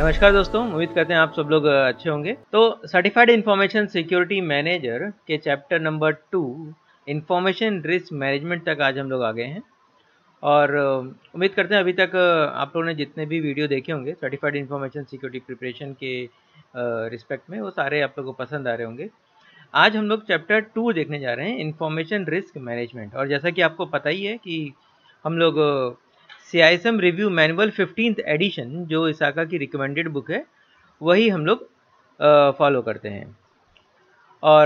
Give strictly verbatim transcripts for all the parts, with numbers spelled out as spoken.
नमस्कार दोस्तों, उम्मीद करते हैं आप सब लोग अच्छे होंगे। तो सर्टिफाइड इंफॉर्मेशन सिक्योरिटी मैनेजर के chapter number two information risk management तक आज हम लोग आ गए हैं और उम्मीद करते हैं अभी तक आप लोगों ने जितने भी वीडियो देखे होंगे सर्टिफाइड इंफॉर्मेशन सिक्योरिटी प्रिपरेशन के रिस्पेक्ट में, वो सारे आप लोगों को पसंद आ रहे होंगे। आज हम लोग चैप्टर टू देखने जा रहे हैं, इंफॉर्मेशन रिस्क मैनेजमेंट। और जैसा कि आपको पता ही है कि हम लोग सी I S M review manual fifteenth addition जो इसाका की रिकमेंडेड बुक है वही हम लोग फॉलो करते हैं। और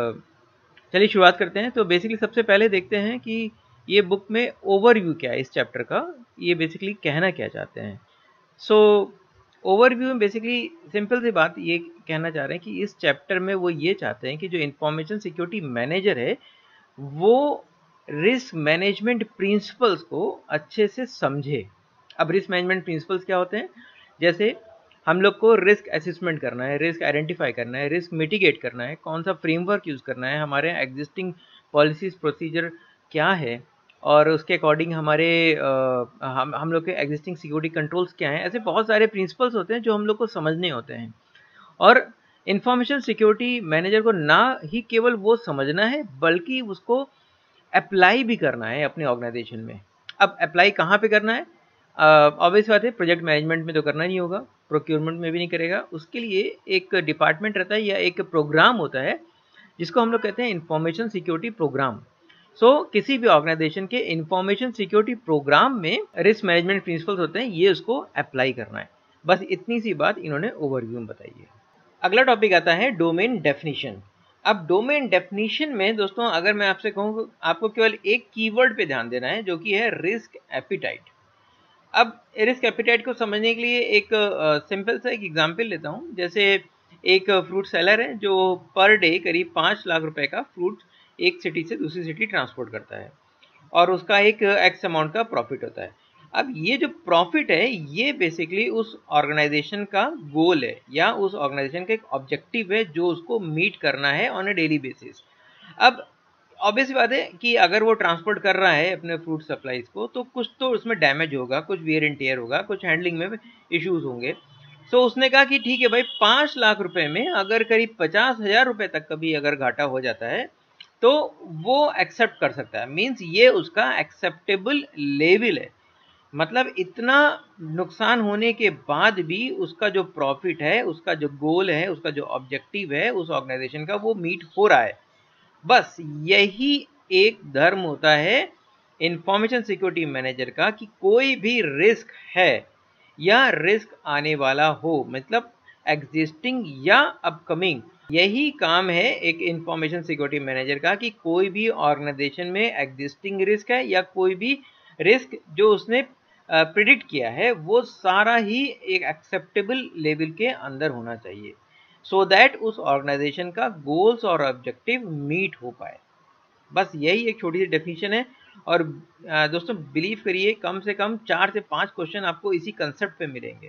चलिए शुरुआत करते हैं। तो बेसिकली सबसे पहले देखते हैं कि ये बुक में ओवरव्यू क्या है इस चैप्टर का, ये बेसिकली कहना क्या चाहते हैं। सो ओवरव्यू में बेसिकली सिंपल सी बात ये कहना चाह रहे हैं कि इस चैप्टर में वो ये चाहते हैं कि जो इंफॉर्मेशन सिक्योरिटी मैनेजर है वो रिस्क मैनेजमेंट प्रिंसिपल्स को अच्छे से समझे। अब रिस्क मैनेजमेंट प्रिंसिपल्स क्या होते हैं? जैसे हम लोग को रिस्क असेसमेंट करना है, रिस्क आइडेंटिफाई करना है, रिस्क मिटिगेट करना है, कौन सा फ्रेमवर्क यूज़ करना है, हमारे एग्जिस्टिंग पॉलिसीज प्रोसीजर क्या है और उसके अकॉर्डिंग हमारे आ, हम हम लोग के एग्जिस्टिंग सिक्योरिटी कंट्रोल्स क्या हैं। ऐसे बहुत सारे प्रिंसिपल्स होते हैं जो हम लोग को समझने होते हैं। और इंफॉर्मेशन सिक्योरिटी मैनेजर को ना ही केवल वो समझना है बल्कि उसको अप्लाई भी करना है अपने ऑर्गेनाइजेशन में। अब अप्लाई कहाँ पे करना है? ऑब्वियस बात है, प्रोजेक्ट मैनेजमेंट में तो करना नहीं होगा, प्रोक्योरमेंट में भी नहीं करेगा। उसके लिए एक डिपार्टमेंट रहता है या एक प्रोग्राम होता है जिसको हम लोग कहते हैं information security program. So so, किसी भी ऑर्गेनाइजेशन के इंफॉर्मेशन सिक्योरिटी प्रोग्राम में रिस्क मैनेजमेंट प्रिंसिपल्स होते हैं, ये उसको अप्लाई करना है। बस इतनी सी बात इन्होंने ओवरव्यू में बताई है। अगला टॉपिक आता है डोमेन डेफिनेशन। अब डोमेन डेफिनेशन में दोस्तों अगर मैं आपसे कहूँ, आपको केवल एक कीवर्ड पे ध्यान देना है जो कि है रिस्क एपिटाइट। अब रिस्क एपिटाइट को समझने के लिए एक सिंपल सा एक एग्जांपल लेता हूँ। जैसे एक फ्रूट सेलर है जो पर डे करीब पाँच लाख रुपए का फ्रूट एक सिटी से दूसरी सिटी ट्रांसपोर्ट करता है और उसका एक एक्स अमाउंट का प्रॉफिट होता है। अब ये जो प्रॉफिट है ये बेसिकली उस ऑर्गेनाइजेशन का गोल है या उस ऑर्गेनाइजेशन का एक ऑब्जेक्टिव है जो उसको मीट करना है ऑन अ डेली बेसिस। अब ऑब्वियस बात है कि अगर वो ट्रांसपोर्ट कर रहा है अपने फ्रूट सप्लाईज को तो कुछ तो उसमें डैमेज होगा, कुछ वियर एंड टेयर होगा, कुछ हैंडलिंग में इश्यूज होंगे। सो उसने कहा कि ठीक है भाई, पाँच लाख रुपए में अगर करीब पचास हजार रुपये तक कभी अगर घाटा हो जाता है तो वो एक्सेप्ट कर सकता है। मीन्स ये उसका एक्सेप्टेबल लेवल है। मतलब इतना नुकसान होने के बाद भी उसका जो प्रॉफिट है, उसका जो गोल है, उसका जो ऑब्जेक्टिव है उस ऑर्गेनाइजेशन का, वो मीट हो रहा है। बस यही एक धर्म होता है इंफॉर्मेशन सिक्योरिटी मैनेजर का कि कोई भी रिस्क है या रिस्क आने वाला हो, मतलब एग्जिस्टिंग या अपकमिंग, यही काम है एक इंफॉर्मेशन सिक्योरिटी मैनेजर का कि कोई भी ऑर्गेनाइजेशन में एग्जिस्टिंग रिस्क है या कोई भी रिस्क जो उसने प्रिडिक्ट किया है वो सारा ही एक एक्सेप्टेबल लेवल के अंदर होना चाहिए, सो so दैट उस ऑर्गेनाइजेशन का गोल्स और ऑब्जेक्टिव मीट हो पाए। बस यही एक छोटी सी डेफिनेशन है। और दोस्तों बिलीव करिए, कम से कम चार से पांच क्वेश्चन आपको इसी कंसेप्ट पे मिलेंगे।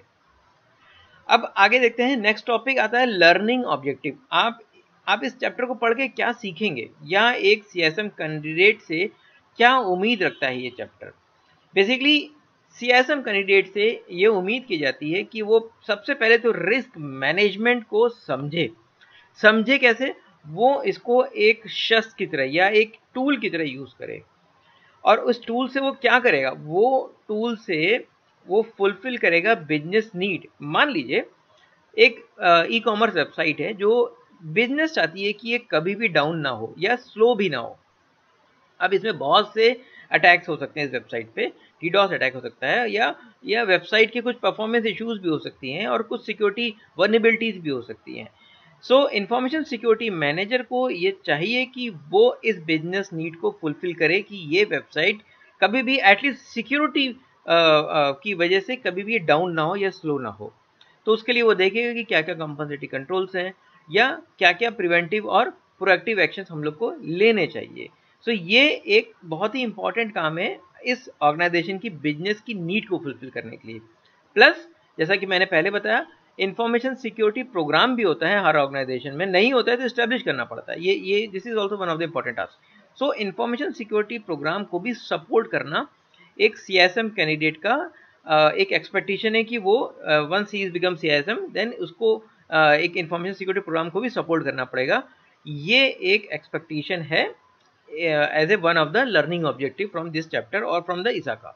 अब आगे देखते हैं, नेक्स्ट टॉपिक आता है लर्निंग ऑब्जेक्टिव। आप आप इस चैप्टर को पढ़ के क्या सीखेंगे या एक सी एस एम कैंडिडेट से क्या उम्मीद रखता है ये chapter. Basically C S M candidate से ये उम्मीद की जाती है कि वो सबसे पहले तो रिस्क मैनेजमेंट को समझे। समझे कैसे? वो इसको एक शस्त्र की तरह या एक टूल की तरह यूज करे। और उस टूल से वो क्या करेगा? वो टूल से वो फुलफिल करेगा बिजनेस नीड। मान लीजिए एक ई कॉमर्स वेबसाइट है जो बिजनेस चाहती है कि ये कभी भी डाउन ना हो या स्लो भी ना हो। अब इसमें बहुत से अटैक्स हो सकते हैं इस वेबसाइट पे, डीडॉस अटैक हो सकता है या या वेबसाइट की कुछ परफॉर्मेंस इश्यूज भी हो सकती हैं और कुछ सिक्योरिटी वर्नेबिलिटीज भी हो सकती हैं। सो इंफॉर्मेशन सिक्योरिटी मैनेजर को ये चाहिए कि वो इस बिजनेस नीड को फुलफिल करे कि ये वेबसाइट कभी भी एटलीस्ट सिक्योरिटी की वजह से कभी भी डाउन ना हो या स्लो ना हो। तो उसके लिए वो देखेगा कि क्या क्या कंपनसेटिंग कंट्रोल्स हैं या क्या क्या प्रिवेंटिव और प्रोएक्टिव एक्शंस हम लोग को लेने चाहिए। सो so, ये एक बहुत ही इंपॉर्टेंट काम है इस ऑर्गेनाइजेशन की बिजनेस की नीड को फुलफिल करने के लिए। प्लस जैसा कि मैंने पहले बताया, इंफॉर्मेशन सिक्योरिटी प्रोग्राम भी होता है हर ऑर्गेनाइजेशन में, नहीं होता है तो स्टैब्लिश करना पड़ता है। ये ये this is also one of the important task. So information security program को भी सपोर्ट करना एक सी एस एम कैंडिडेट का एक एक्सपेक्टेशन है कि वो once he is become CISM then उसको uh, एक इंफॉर्मेशन सिक्योरिटी प्रोग्राम को भी सपोर्ट करना पड़ेगा। ये एक एक्सपेक्टेशन है as a one of the learning objective from this chapter और from the ISACA.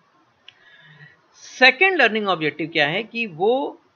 Second learning objective क्या है कि वो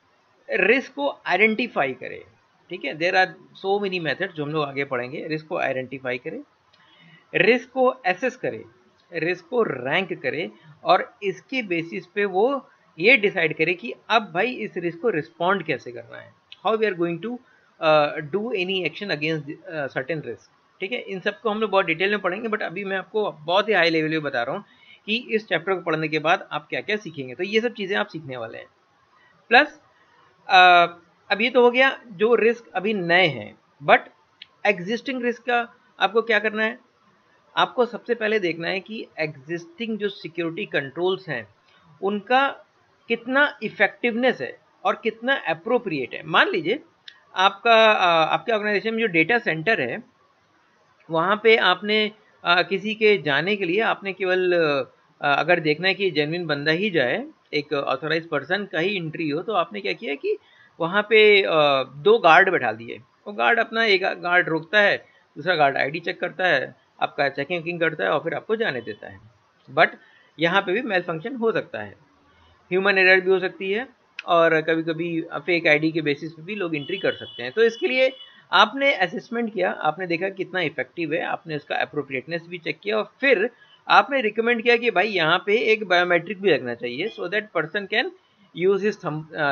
रिस्क को आइडेंटिफाई करे। ठीक है, there are so many method जो हम लोग आगे पढ़ेंगे। रिस्क को आइडेंटिफाई करे, रिस्क को एसेस करे, रिस्क को रैंक करे और इसके बेसिस पे वो ये डिसाइड करे कि अब भाई इस रिस्क को रिस्पॉन्ड कैसे करना है, how we are going to do any action against certain risk. ठीक है, इन सबको हम लोग बहुत डिटेल में पढ़ेंगे, बट अभी मैं आपको बहुत ही हाई लेवल पे बता रहा हूँ कि इस चैप्टर को पढ़ने के बाद आप क्या क्या सीखेंगे। तो ये सब चीज़ें आप सीखने वाले हैं। प्लस uh, अब ये तो हो गया जो रिस्क अभी नए हैं, बट एग्जिस्टिंग रिस्क का आपको क्या करना है, आपको सबसे पहले देखना है कि एग्जिस्टिंग जो सिक्योरिटी कंट्रोल्स हैं उनका कितना इफेक्टिवनेस है और कितना अप्रोप्रिएट है। मान लीजिए आपका आपके ऑर्गेनाइजेशन में जो डेटा सेंटर है वहाँ पे आपने आ, किसी के जाने के लिए आपने केवल आ, अगर देखना है कि जेन्युइन बंदा ही जाए, एक ऑथोराइज पर्सन का ही एंट्री हो, तो आपने क्या किया कि वहाँ पे आ, दो गार्ड बैठा दिए। वो गार्ड अपना एक गार्ड रोकता है, दूसरा गार्ड आईडी चेक करता है, आपका चेकिंग वकिंग करता है और फिर आपको जाने देता है। बट यहाँ पे भी मेल फंक्शन हो सकता है, ह्यूमन एरर भी हो सकती है और कभी कभी फेक आईडी के बेसिस पे भी लोग एंट्री कर सकते हैं। तो इसके लिए आपने असेसमेंट किया, आपने देखा कितना इफेक्टिव है, आपने उसका अप्रोप्रिएटनेस भी चेक किया और फिर आपने रिकमेंड किया कि भाई यहाँ पे एक बायोमेट्रिक भी रखना चाहिए so that person can use his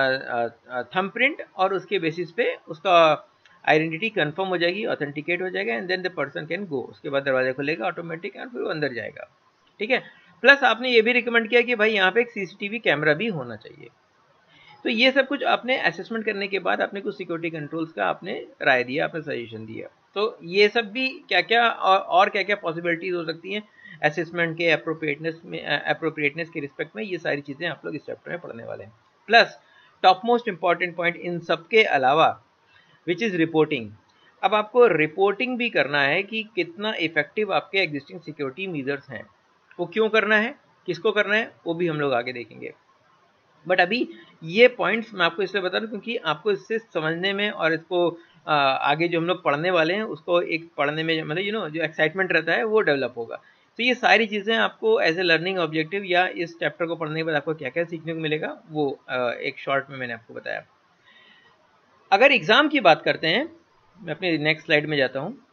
thumb print और उसके बेसिस पे उसका आइडेंटिटी कंफर्म हो जाएगी, ऑथेंटिकेट हो जाएगा and then the person can go. उसके बाद दरवाजा खुलेगा ऑटोमेटिक और फिर वो अंदर जाएगा। ठीक है, प्लस आपने ये भी रिकमेंड किया कि भाई यहाँ पे एक सीसीटीवी कैमरा भी होना चाहिए। तो ये सब कुछ आपने असेसमेंट करने के बाद आपने कुछ सिक्योरिटी कंट्रोल्स का आपने राय दिया, आपने सजेशन दिया। तो ये सब भी क्या क्या और, और क्या क्या पॉसिबिलिटीज हो सकती हैं असेसमेंट के अप्रोप्रिएटनेस में अप्रोप्रिएटनेस के रिस्पेक्ट में, ये सारी चीज़ें आप लोग इस चैप्टर में पढ़ने वाले हैं। Plus top most important point इन सब के अलावा विच इज़ रिपोर्टिंग। अब आपको रिपोर्टिंग भी करना है कि कितना इफेक्टिव आपके एग्जिस्टिंग सिक्योरिटी मेजर्स हैं, वो क्यों करना है, किसको करना है, वो भी हम लोग आगे देखेंगे। बट अभी ये पॉइंट्स मैं आपको इसलिए बता रहा हूँ क्योंकि आपको इससे समझने में और इसको आ, आगे जो हम लोग पढ़ने वाले हैं उसको एक पढ़ने में मतलब यू नो जो एक्साइटमेंट रहता है वो डेवलप होगा। तो ये सारी चीज़ें आपको एज ए लर्निंग ऑब्जेक्टिव या इस चैप्टर को पढ़ने के बाद आपको क्या क्या सीखने को मिलेगा वो आ, एक शॉर्ट में मैंने आपको बताया। अगर एग्ज़ाम की बात करते हैं, मैं अपनी नेक्स्ट स्लाइड में जाता हूँ।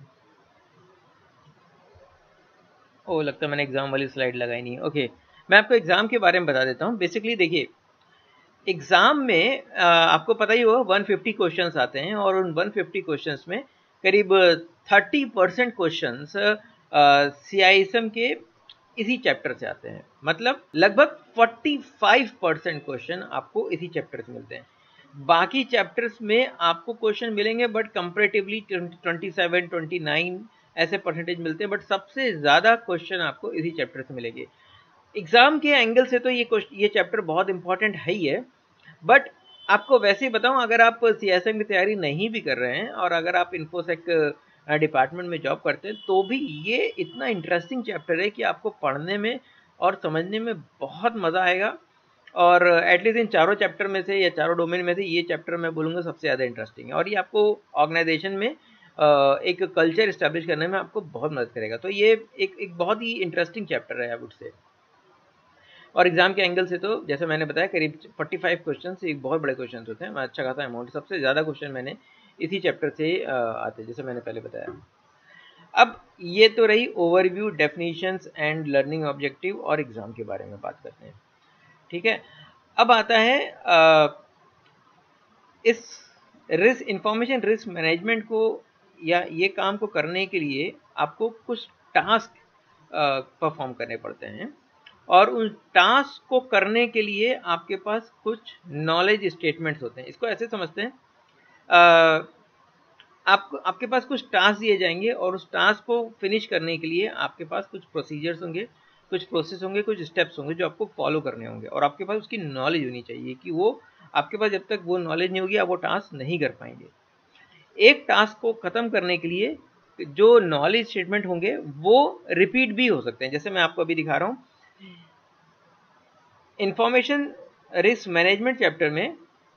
ओह, लगता है मैंने एग्ज़ाम वाली स्लाइड लगाई नहीं। ओके, मैं आपको एग्ज़ाम के बारे में बता देता हूँ। बेसिकली देखिए, एग्ज़ाम में आ, आपको पता ही होगा एक सौ पचास क्वेश्चंस आते हैं और उन एक सौ पचास क्वेश्चंस में करीब तीस परसेंट क्वेश्चंस सीआईएसएम के इसी चैप्टर से आते हैं। मतलब लगभग पैंतालीस परसेंट क्वेश्चन आपको इसी चैप्टर से मिलते हैं। बाकी चैप्टर्स में आपको क्वेश्चन मिलेंगे बट कंपैरेटिवली सत्ताईस, उनतीस ऐसे परसेंटेज मिलते हैं, बट सबसे ज़्यादा क्वेश्चन आपको इसी चैप्टर से मिलेंगे। एग्ज़ाम के एंगल से तो ये ये चैप्टर बहुत इंपॉर्टेंट है ही है, बट आपको वैसे ही बताऊं, अगर आप सीएसएम की तैयारी नहीं भी कर रहे हैं और अगर आप इन्फोसेक डिपार्टमेंट में जॉब करते हैं तो भी ये इतना इंटरेस्टिंग चैप्टर है कि आपको पढ़ने में और समझने में बहुत मज़ा आएगा। और एटलीस्ट इन चारों चैप्टर में से या चारों डोमेन में से ये चैप्टर मैं बोलूँगा सबसे ज़्यादा इंटरेस्टिंग है और ये आपको ऑर्गेनाइजेशन में एक कल्चर इस्टेब्लिश करने में आपको बहुत मदद करेगा। तो ये एक एक बहुत ही इंटरेस्टिंग चैप्टर है आई वुड से। और एग्जाम के एंगल से तो जैसे मैंने बताया करीब पैंतालीस क्वेश्चन एक बहुत बड़े क्वेश्चन होते हैं, अच्छा खासा अमाउंट, सबसे ज़्यादा क्वेश्चन मैंने इसी चैप्टर से आते हैं जैसे मैंने पहले बताया। अब ये तो रही overview, definitions and learning objective और एग्ज़ाम के बारे में बात करते हैं। ठीक है, अब आता है आ, इस रिस्क इंफॉर्मेशन रिस्क मैनेजमेंट को या ये काम को करने के लिए आपको कुछ टास्क परफॉर्म करने पड़ते हैं और उन टास्क को करने के लिए आपके पास कुछ नॉलेज स्टेटमेंट्स होते हैं। इसको ऐसे समझते हैं, आ, आपको आपके पास कुछ टास्क दिए जाएंगे और उस टास्क को फिनिश करने के लिए आपके पास कुछ प्रोसीजर्स होंगे, कुछ प्रोसेस होंगे, कुछ स्टेप्स होंगे जो आपको फॉलो करने होंगे और आपके पास उसकी नॉलेज होनी चाहिए कि वो आपके पास जब तक वो नॉलेज नहीं होगी आप वो टास्क नहीं कर पाएंगे। एक टास्क को ख़त्म करने के लिए जो नॉलेज स्टेटमेंट होंगे वो रिपीट भी हो सकते हैं। जैसे मैं आपको अभी दिखा रहा हूँ, इंफॉर्मेशन रिस्क मैनेजमेंट चैप्टर में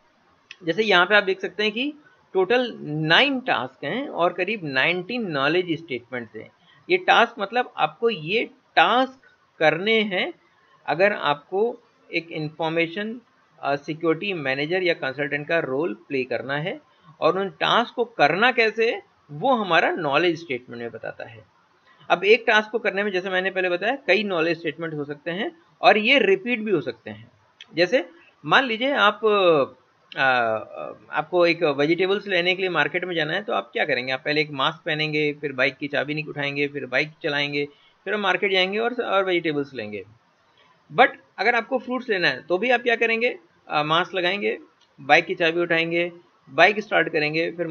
जैसे यहाँ पे आप देख सकते हैं कि टोटल नाइन टास्क हैं और करीब नाइनटीन नॉलेज स्टेटमेंट्स हैं। ये टास्क मतलब आपको ये टास्क करने हैं अगर आपको एक इंफॉर्मेशन सिक्योरिटी मैनेजर या कंसल्टेंट का रोल प्ले करना है, और उन टास्क को करना कैसे है वो हमारा नॉलेज स्टेटमेंट में बताता है। अब एक टास्क को करने में जैसे मैंने पहले बताया कई नॉलेज स्टेटमेंट हो सकते हैं और ये रिपीट भी हो सकते हैं। जैसे मान लीजिए आप आ, आपको एक वेजिटेबल्स लेने के लिए मार्केट में जाना है, तो आप क्या करेंगे, आप पहले एक मास्क पहनेंगे, फिर बाइक की चाबी नहीं उठाएंगे, फिर बाइक चलाएंगे, फिर हम मार्केट जाएंगे और और वेजिटेबल्स लेंगे। बट अगर आपको फ्रूट्स लेना है तो भी आप क्या करेंगे, मास्क लगाएंगे, बाइक की चाबी उठाएंगे, बाइक स्टार्ट करेंगे, फिर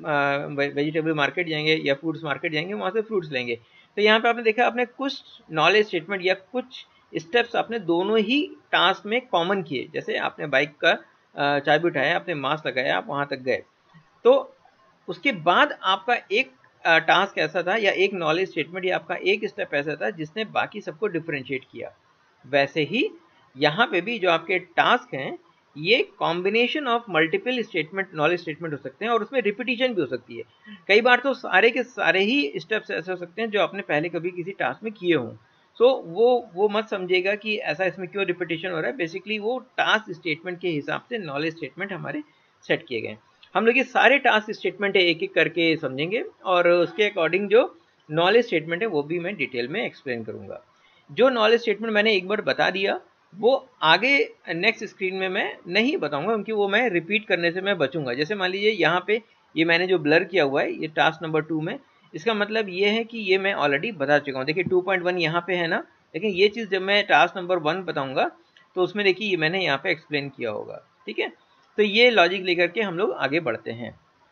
वेजिटेबल मार्केट जाएंगे या फ्रूट्स मार्केट जाएंगे, वहाँ से फ्रूट्स लेंगे। तो यहाँ पे आपने देखा आपने कुछ नॉलेज स्टेटमेंट या कुछ स्टेप्स आपने दोनों ही टास्क में कॉमन किए। जैसे आपने बाइक का चाबी उठाया, आपने मास्क लगाया, आप वहाँ तक गए, तो उसके बाद आपका एक टास्क ऐसा था या एक नॉलेज स्टेटमेंट या आपका एक स्टेप ऐसा था जिसने बाकी सबको डिफरेंशिएट किया। वैसे ही यहाँ पे भी जो आपके टास्क हैं ये combination of multiple statement knowledge statement हो सकते हैं और उसमें रिपीटिशन भी हो सकती है। कई बार तो सारे के सारे ही स्टेप्स ऐसे हो सकते हैं जो आपने पहले कभी किसी टास्क में किए हों। सो so, वो वो मत समझिएगा कि ऐसा इसमें क्यों रिपीटिशन हो रहा है। बेसिकली वो टास्क स्टेटमेंट के हिसाब से नॉलेज स्टेटमेंट हमारे सेट किए गए। हम लोग ये सारे टास्क स्टेटमेंट एक एक करके समझेंगे और उसके अकॉर्डिंग जो नॉलेज स्टेटमेंट है वो भी मैं डिटेल में एक्सप्लेन करूंगा। जो नॉलेज स्टेटमेंट मैंने एक बार बता दिया वो आगे नेक्स्ट स्क्रीन में मैं नहीं बताऊंगा, क्योंकि वो मैं रिपीट करने से मैं बचूंगा। जैसे मान लीजिए यहाँ पे ये मैंने जो ब्लर किया हुआ है ये टास्क नंबर टू में, इसका मतलब ये है कि ये मैं ऑलरेडी बता चुका हूँ। देखिए टू पॉइंट वन यहाँ पे है ना, लेकिन ये चीज़ जब मैं टास्क नंबर वन बताऊंगा तो उसमें देखिए ये मैंने यहाँ पे एक्सप्लेन किया होगा। ठीक है, तो ये लॉजिक लेकर के हम लोग आगे बढ़ते हैं।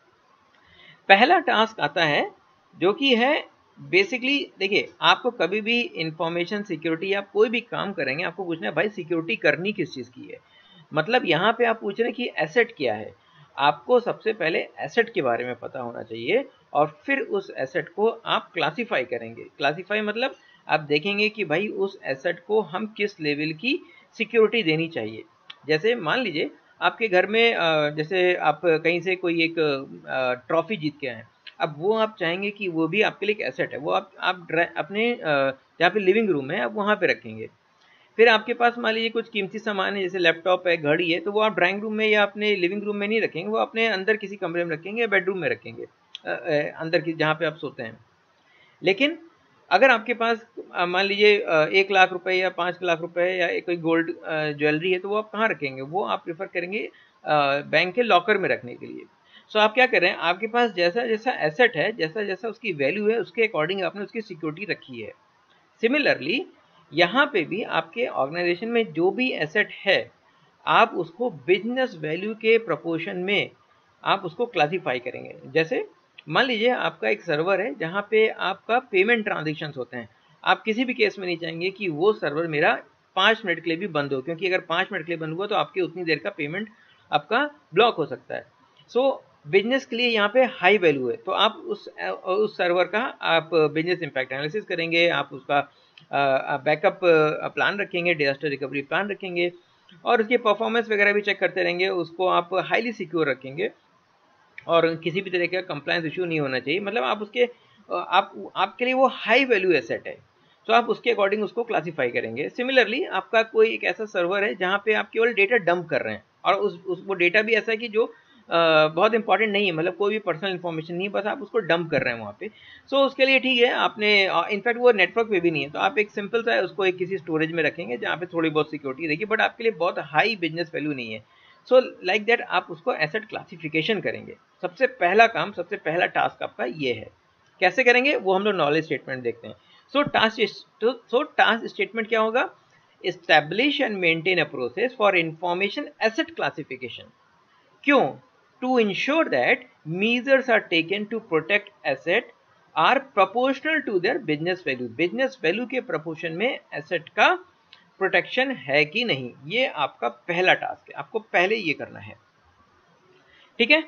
पहला टास्क आता है जो कि है बेसिकली, देखिए आपको कभी भी इंफॉर्मेशन सिक्योरिटी या कोई भी काम करेंगे आपको पूछना है भाई सिक्योरिटी करनी किस चीज़ की है। मतलब यहाँ पे आप पूछ रहे हैं कि एसेट क्या है। आपको सबसे पहले एसेट के बारे में पता होना चाहिए और फिर उस एसेट को आप क्लासीफाई करेंगे। क्लासीफाई मतलब आप देखेंगे कि भाई उस एसेट को हम किस लेवल की सिक्योरिटी देनी चाहिए। जैसे मान लीजिए आपके घर में जैसे आप कहीं से कोई एक ट्रॉफी जीत के आए, अब वो आप चाहेंगे कि वो भी आपके लिए एक एसेट है, वो आप आप अपने जहाँ पे लिविंग रूम है आप वहाँ पे रखेंगे। फिर आपके पास मान लीजिए कुछ कीमती सामान है जैसे लैपटॉप है, घड़ी है, तो वो आप ड्राइंग रूम में या अपने लिविंग रूम में नहीं रखेंगे, वो अपने अंदर किसी कमरे में रखेंगे या बेडरूम में रखेंगे, अंदर की जहाँ पे आप सोते हैं। लेकिन अगर आपके पास मान लीजिए एक लाख रुपए या पाँच लाख रुपए या कोई गोल्ड ज्वेलरी है, तो वो आप कहाँ रखेंगे, वो आप प्रेफर करेंगे बैंक के लॉकर में रखने के लिए। सो आप क्या कर रहे हैं, आपके पास जैसा जैसा एसेट है, जैसा जैसा उसकी वैल्यू है, उसके अकॉर्डिंग आपने उसकी सिक्योरिटी रखी है। सिमिलरली यहाँ पे भी आपके ऑर्गेनाइजेशन में जो भी एसेट है आप उसको बिजनेस वैल्यू के प्रोपोर्शन में आप उसको क्लासीफाई करेंगे। जैसे मान लीजिए आपका एक सर्वर है जहाँ पे आपका पेमेंट ट्रांजेक्शन्स होते हैं, आप किसी भी केस में नहीं चाहेंगे कि वो सर्वर मेरा पाँच मिनट के लिए भी बंद हो, क्योंकि अगर पाँच मिनट के लिए बंद हुआ तो आपकी उतनी देर का पेमेंट आपका ब्लॉक हो सकता है। सो so, बिजनेस के लिए यहाँ पे हाई वैल्यू है, तो आप उस उस सर्वर का आप बिजनेस इम्पैक्ट एनालिसिस करेंगे, आप उसका बैकअप प्लान रखेंगे, डिजास्टर रिकवरी प्लान रखेंगे और उसकी परफॉर्मेंस वगैरह भी चेक करते रहेंगे। उसको आप हाईली सिक्योर रखेंगे और किसी भी तरह का कंप्लायंस इशू नहीं होना चाहिए। मतलब आप उसके आप आपके लिए वो हाई वैल्यू एसेट है, तो आप उसके अकॉर्डिंग उसको क्लासीफाई करेंगे। सिमिलरली आपका कोई एक ऐसा सर्वर है जहाँ पे आप केवल डेटा डंप कर रहे हैं और उस, उस वो डेटा भी ऐसा है कि जो आ, बहुत इंपॉर्टेंट नहीं है, मतलब कोई भी पर्सनल इन्फॉर्मेशन नहीं है, बस आप उसको डंप कर रहे हैं वहाँ पे। सो so, उसके लिए ठीक है, आपने इनफैक्ट वो नेटवर्क पे भी नहीं है, तो आप एक सिंपल सा उसको एक किसी स्टोरेज में रखेंगे जहाँ पे थोड़ी बहुत सिक्योरिटी रहेगी, बट आपके लिए बहुत हाई बिजनेस वैल्यू नहीं है। सो लाइक दैट आप उसको एसेट क्लासिफिकेशन करेंगे। सबसे पहला काम, सबसे पहला टास्क आपका ये है। कैसे करेंगे वो हम लोग नॉलेज स्टेटमेंट देखते हैं। So task so task statement क्या होगा, establish and maintain a process for information asset classification. क्यों? To ensure that measures are taken to protect asset are proportional to their business value। Business value के proportion में asset का protection है कि नहीं, ये आपका पहला टास्क है, आपको पहले ये करना है। ठीक है,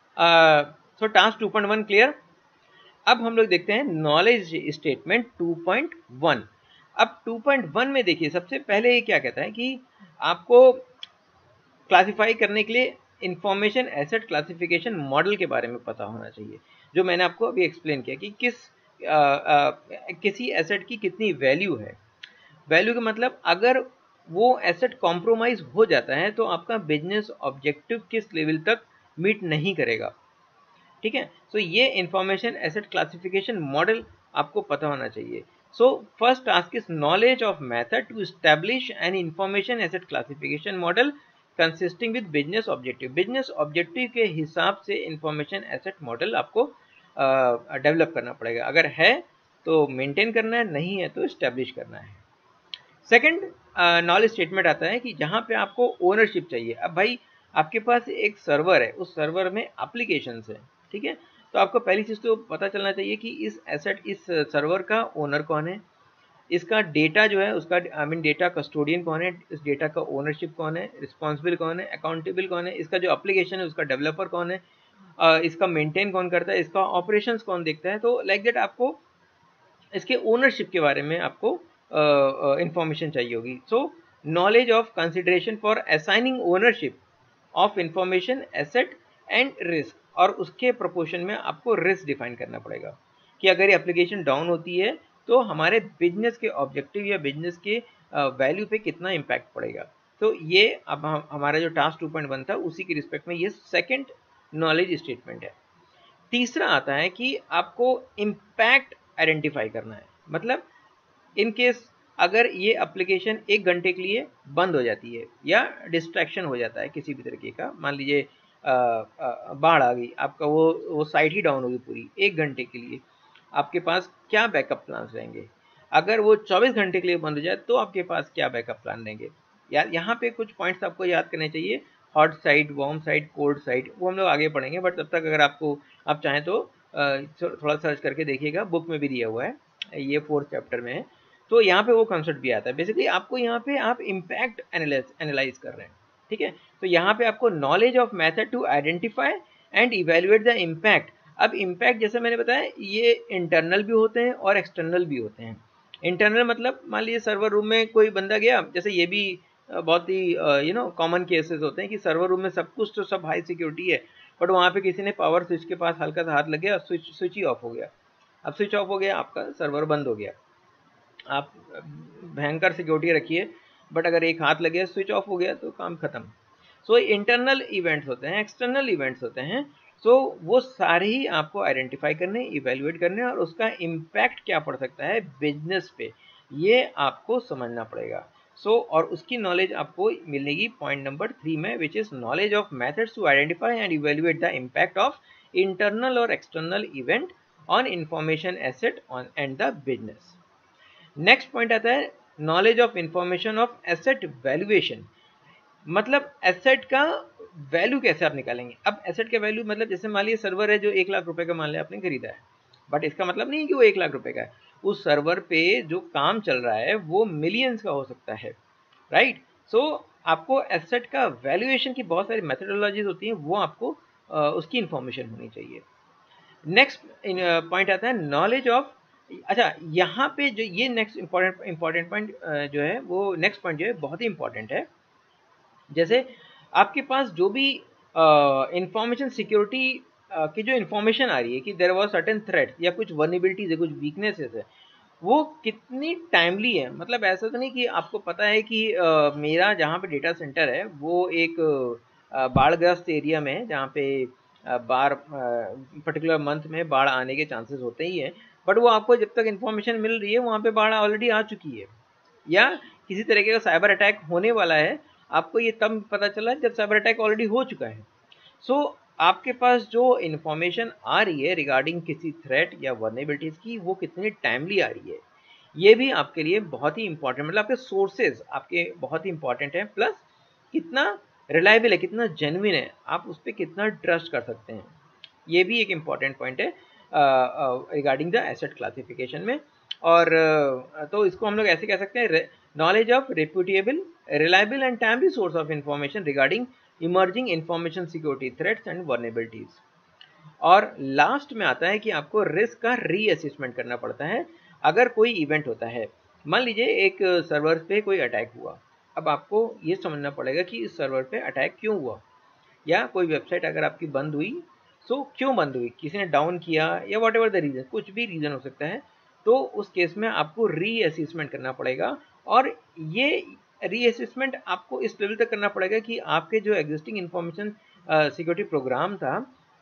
so task two point one clear. अब हम लोग देखते हैं knowledge statement two point one. अब टू पॉइंट वन में देखिए सबसे पहले ये क्या कहता है कि आपको क्लासिफाई करने के लिए इंफॉर्मेशन एसेट क्लासिफिकेशन मॉडल के बारे में पता होना चाहिए, जो मैंने आपको अभी एक्सप्लेन किया कि किस आ, आ, किसी एसेट की कितनी वैल्यू है। वैल्यू का मतलब अगर वो एसेट कॉम्प्रोमाइज हो जाता है तो आपका बिजनेस ऑब्जेक्टिव किस लेवल तक मीट नहीं करेगा, ठीक है। सो ये इंफॉर्मेशन एसेट क्लासिफिकेशन मॉडल आपको पता होना चाहिए। So first task is knowledge of method to establish an information asset classification model consisting with business objective. Business objective के हिसाब से इंफॉर्मेशन एसेट मॉडल आपको डेवलप uh, करना पड़ेगा। अगर है तो मेंटेन करना है, नहीं है तो एस्टैब्लिश करना है। सेकंड नॉलेज स्टेटमेंट आता है कि जहाँ पे आपको ओनरशिप चाहिए। अब भाई आपके पास एक सर्वर है, उस सर्वर में एप्लीकेशंस है, ठीक है। तो आपको पहली चीज़ तो पता चलना चाहिए कि इस एसेट इस सर्वर का ओनर कौन है, इसका डेटा जो है उसका आई मीन डेटा कस्टोडियन कौन है, इस डेटा का ओनरशिप कौन है, रिस्पॉन्सिबल कौन है, अकाउंटेबल कौन है, इसका जो एप्लीकेशन है उसका डेवलपर कौन है, uh, इसका मेंटेन कौन करता है, इसका ऑपरेशंस कौन देखता है। तो लाइक दैट आपको इसके ओनरशिप के बारे में आपको इंफॉर्मेशन uh, uh, चाहिए होगी। So knowledge of consideration for assigning ownership of information asset and risk, और उसके प्रोपोर्शन में आपको रिस्क डिफाइन करना पड़ेगा कि अगर ये एप्लीकेशन डाउन होती है तो हमारे बिजनेस के ऑब्जेक्टिव या बिजनेस के वैल्यू uh, पे कितना इम्पैक्ट पड़ेगा। तो ये अब हम हमारा जो टास्क टू पॉइंट वन था उसी के रिस्पेक्ट में ये सेकेंड नॉलेज स्टेटमेंट है। तीसरा आता है कि आपको इम्पैक्ट आइडेंटिफाई करना है। मतलब इन केस अगर ये एप्लीकेशन एक घंटे के लिए बंद हो जाती है या डिस्ट्रैक्शन हो जाता है किसी भी तरीके का, मान लीजिए बाढ़ आ गई, आपका वो वो साइट ही डाउन होगी पूरी एक घंटे के लिए, आपके पास क्या बैकअप प्लान रहेंगे। अगर वो चौबीस घंटे के लिए बंद हो जाए तो आपके पास क्या बैकअप प्लान रहेंगे। यार यहाँ पे कुछ पॉइंट्स आपको याद करने चाहिए, hot side, warm side, cold side, वो हम लोग आगे पढ़ेंगे, बट तब तक अगर आपको आप चाहें तो थोड़ा सर्च करके देखिएगा, बुक में भी दिया हुआ है, ये फोर्थ चैप्टर में है। तो यहाँ पे वो कंसेप्ट भी आता है। बेसिकली आपको यहाँ पे आप इम्पैक्ट एनालाइज कर रहे हैं, ठीक है। तो यहाँ पे आपको knowledge of method to identify and evaluate the impact. अब इम्पैक्ट जैसे मैंने बताया ये इंटरनल भी होते हैं और एक्सटर्नल भी होते हैं। इंटरनल मतलब मान लीजिए सर्वर रूम में कोई बंदा गया, जैसे ये भी बहुत ही यू नो कॉमन केसेस होते हैं कि सर्वर रूम में सब कुछ तो सब हाई सिक्योरिटी है, बट वहाँ पे किसी ने पावर स्विच के पास हल्का सा हाथ लग गया, स्विच स्विच ही ऑफ हो गया। अब स्विच ऑफ हो गया, आपका सर्वर बंद हो गया। आप भयंकर सिक्योरिटी रखिए, बट अगर एक हाथ लगे स्विच ऑफ हो गया तो काम खत्म। सो इंटरनल इवेंट्स होते हैं, एक्सटर्नल इवेंट्स होते हैं। सो so, वो सारे ही आपको आइडेंटिफाई करने, इवेल्युएट करने और उसका इम्पैक्ट क्या पड़ सकता है बिजनेस पे, ये आपको समझना पड़ेगा। सो so, और उसकी नॉलेज आपको मिलेगी पॉइंट नंबर थ्री में, which is knowledge of methods to identify and evaluate the impact of internal और external event on information asset on and the business. Next point आता है knowledge of information of asset valuation. मतलब asset का value कैसे आप निकालेंगे। अब asset का वैल्यू मतलब जैसे मान लीजिए सर्वर है जो एक लाख रुपए का मान लिया आपने खरीदा है, बट इसका मतलब नहीं है कि वो एक लाख रुपए का है। उस सर्वर पे जो काम चल रहा है वो मिलियंस का हो सकता है, राइट। सो so, आपको एसेट का वैल्यूएशन की बहुत सारी मेथडोलॉजीज होती हैं, वो आपको आ, उसकी इंफॉर्मेशन होनी चाहिए। नेक्स्ट पॉइंट आता है नॉलेज ऑफ, अच्छा यहाँ पे जो ये नेक्स्ट इंपॉर्टेंट इंपॉर्टेंट पॉइंट जो है वो नेक्स्ट पॉइंट जो है बहुत ही इंपॉर्टेंट है। जैसे आपके पास जो भी इंफॉर्मेशन सिक्योरिटी की जो इंफॉर्मेशन आ रही है कि देयर वाज सर्टेन थ्रेट या कुछ वल्नरेबिलिटीज है, कुछ वीकनेसेस है, वो कितनी टाइमली है। मतलब ऐसा तो नहीं कि आपको पता है कि uh, मेरा जहाँ पे डेटा सेंटर है वो एक uh, बाढ़ग्रस्त एरिया में है जहाँ पे बाढ़ पर्टिकुलर मंथ में बाढ़ आने के चांसेस होते ही है, बट वो आपको जब तक इन्फॉर्मेशन मिल रही है वहाँ पे बाढ़ ऑलरेडी आ चुकी है या किसी तरीके का साइबर अटैक होने वाला है, आपको ये तब पता चला जब साइबर अटैक ऑलरेडी हो चुका है। सो so, आपके पास जो इन्फॉर्मेशन आ रही है रिगार्डिंग किसी थ्रेट या वर्नेबिलिटीज़ की वो कितनी टाइमली आ रही है, ये भी आपके लिए बहुत ही इंपॉर्टेंट, मतलब आपके सोर्सेज आपके बहुत ही इंपॉर्टेंट हैं, प्लस कितना रिलायबल है, कितना जेन्युइन है, आप उस पर कितना ट्रस्ट कर सकते हैं, ये भी एक इम्पॉर्टेंट पॉइंट है रिगार्डिंग द एसेट क्लासिफिकेशन में। और uh, तो इसको हम लोग ऐसे कह सकते हैं knowledge of reputable, reliable and timely source of information regarding emerging information security threats and vulnerabilities. और लास्ट में आता है कि आपको रिस्क का रीअसेसमेंट करना पड़ता है। अगर कोई इवेंट होता है, मान लीजिए एक सर्वर पे कोई अटैक हुआ, अब आपको ये समझना पड़ेगा कि इस सर्वर पे अटैक क्यों हुआ, या कोई वेबसाइट अगर आपकी बंद हुई तो क्यों बंद हुई, किसी ने डाउन किया या वॉट एवर द रीज़न, कुछ भी रीज़न हो सकता है। तो उस केस में आपको रीअसेसमेंट करना पड़ेगा, और ये रीअसेसमेंट आपको इस लेवल तक करना पड़ेगा कि आपके जो एग्जिस्टिंग इंफॉर्मेशन सिक्योरिटी प्रोग्राम था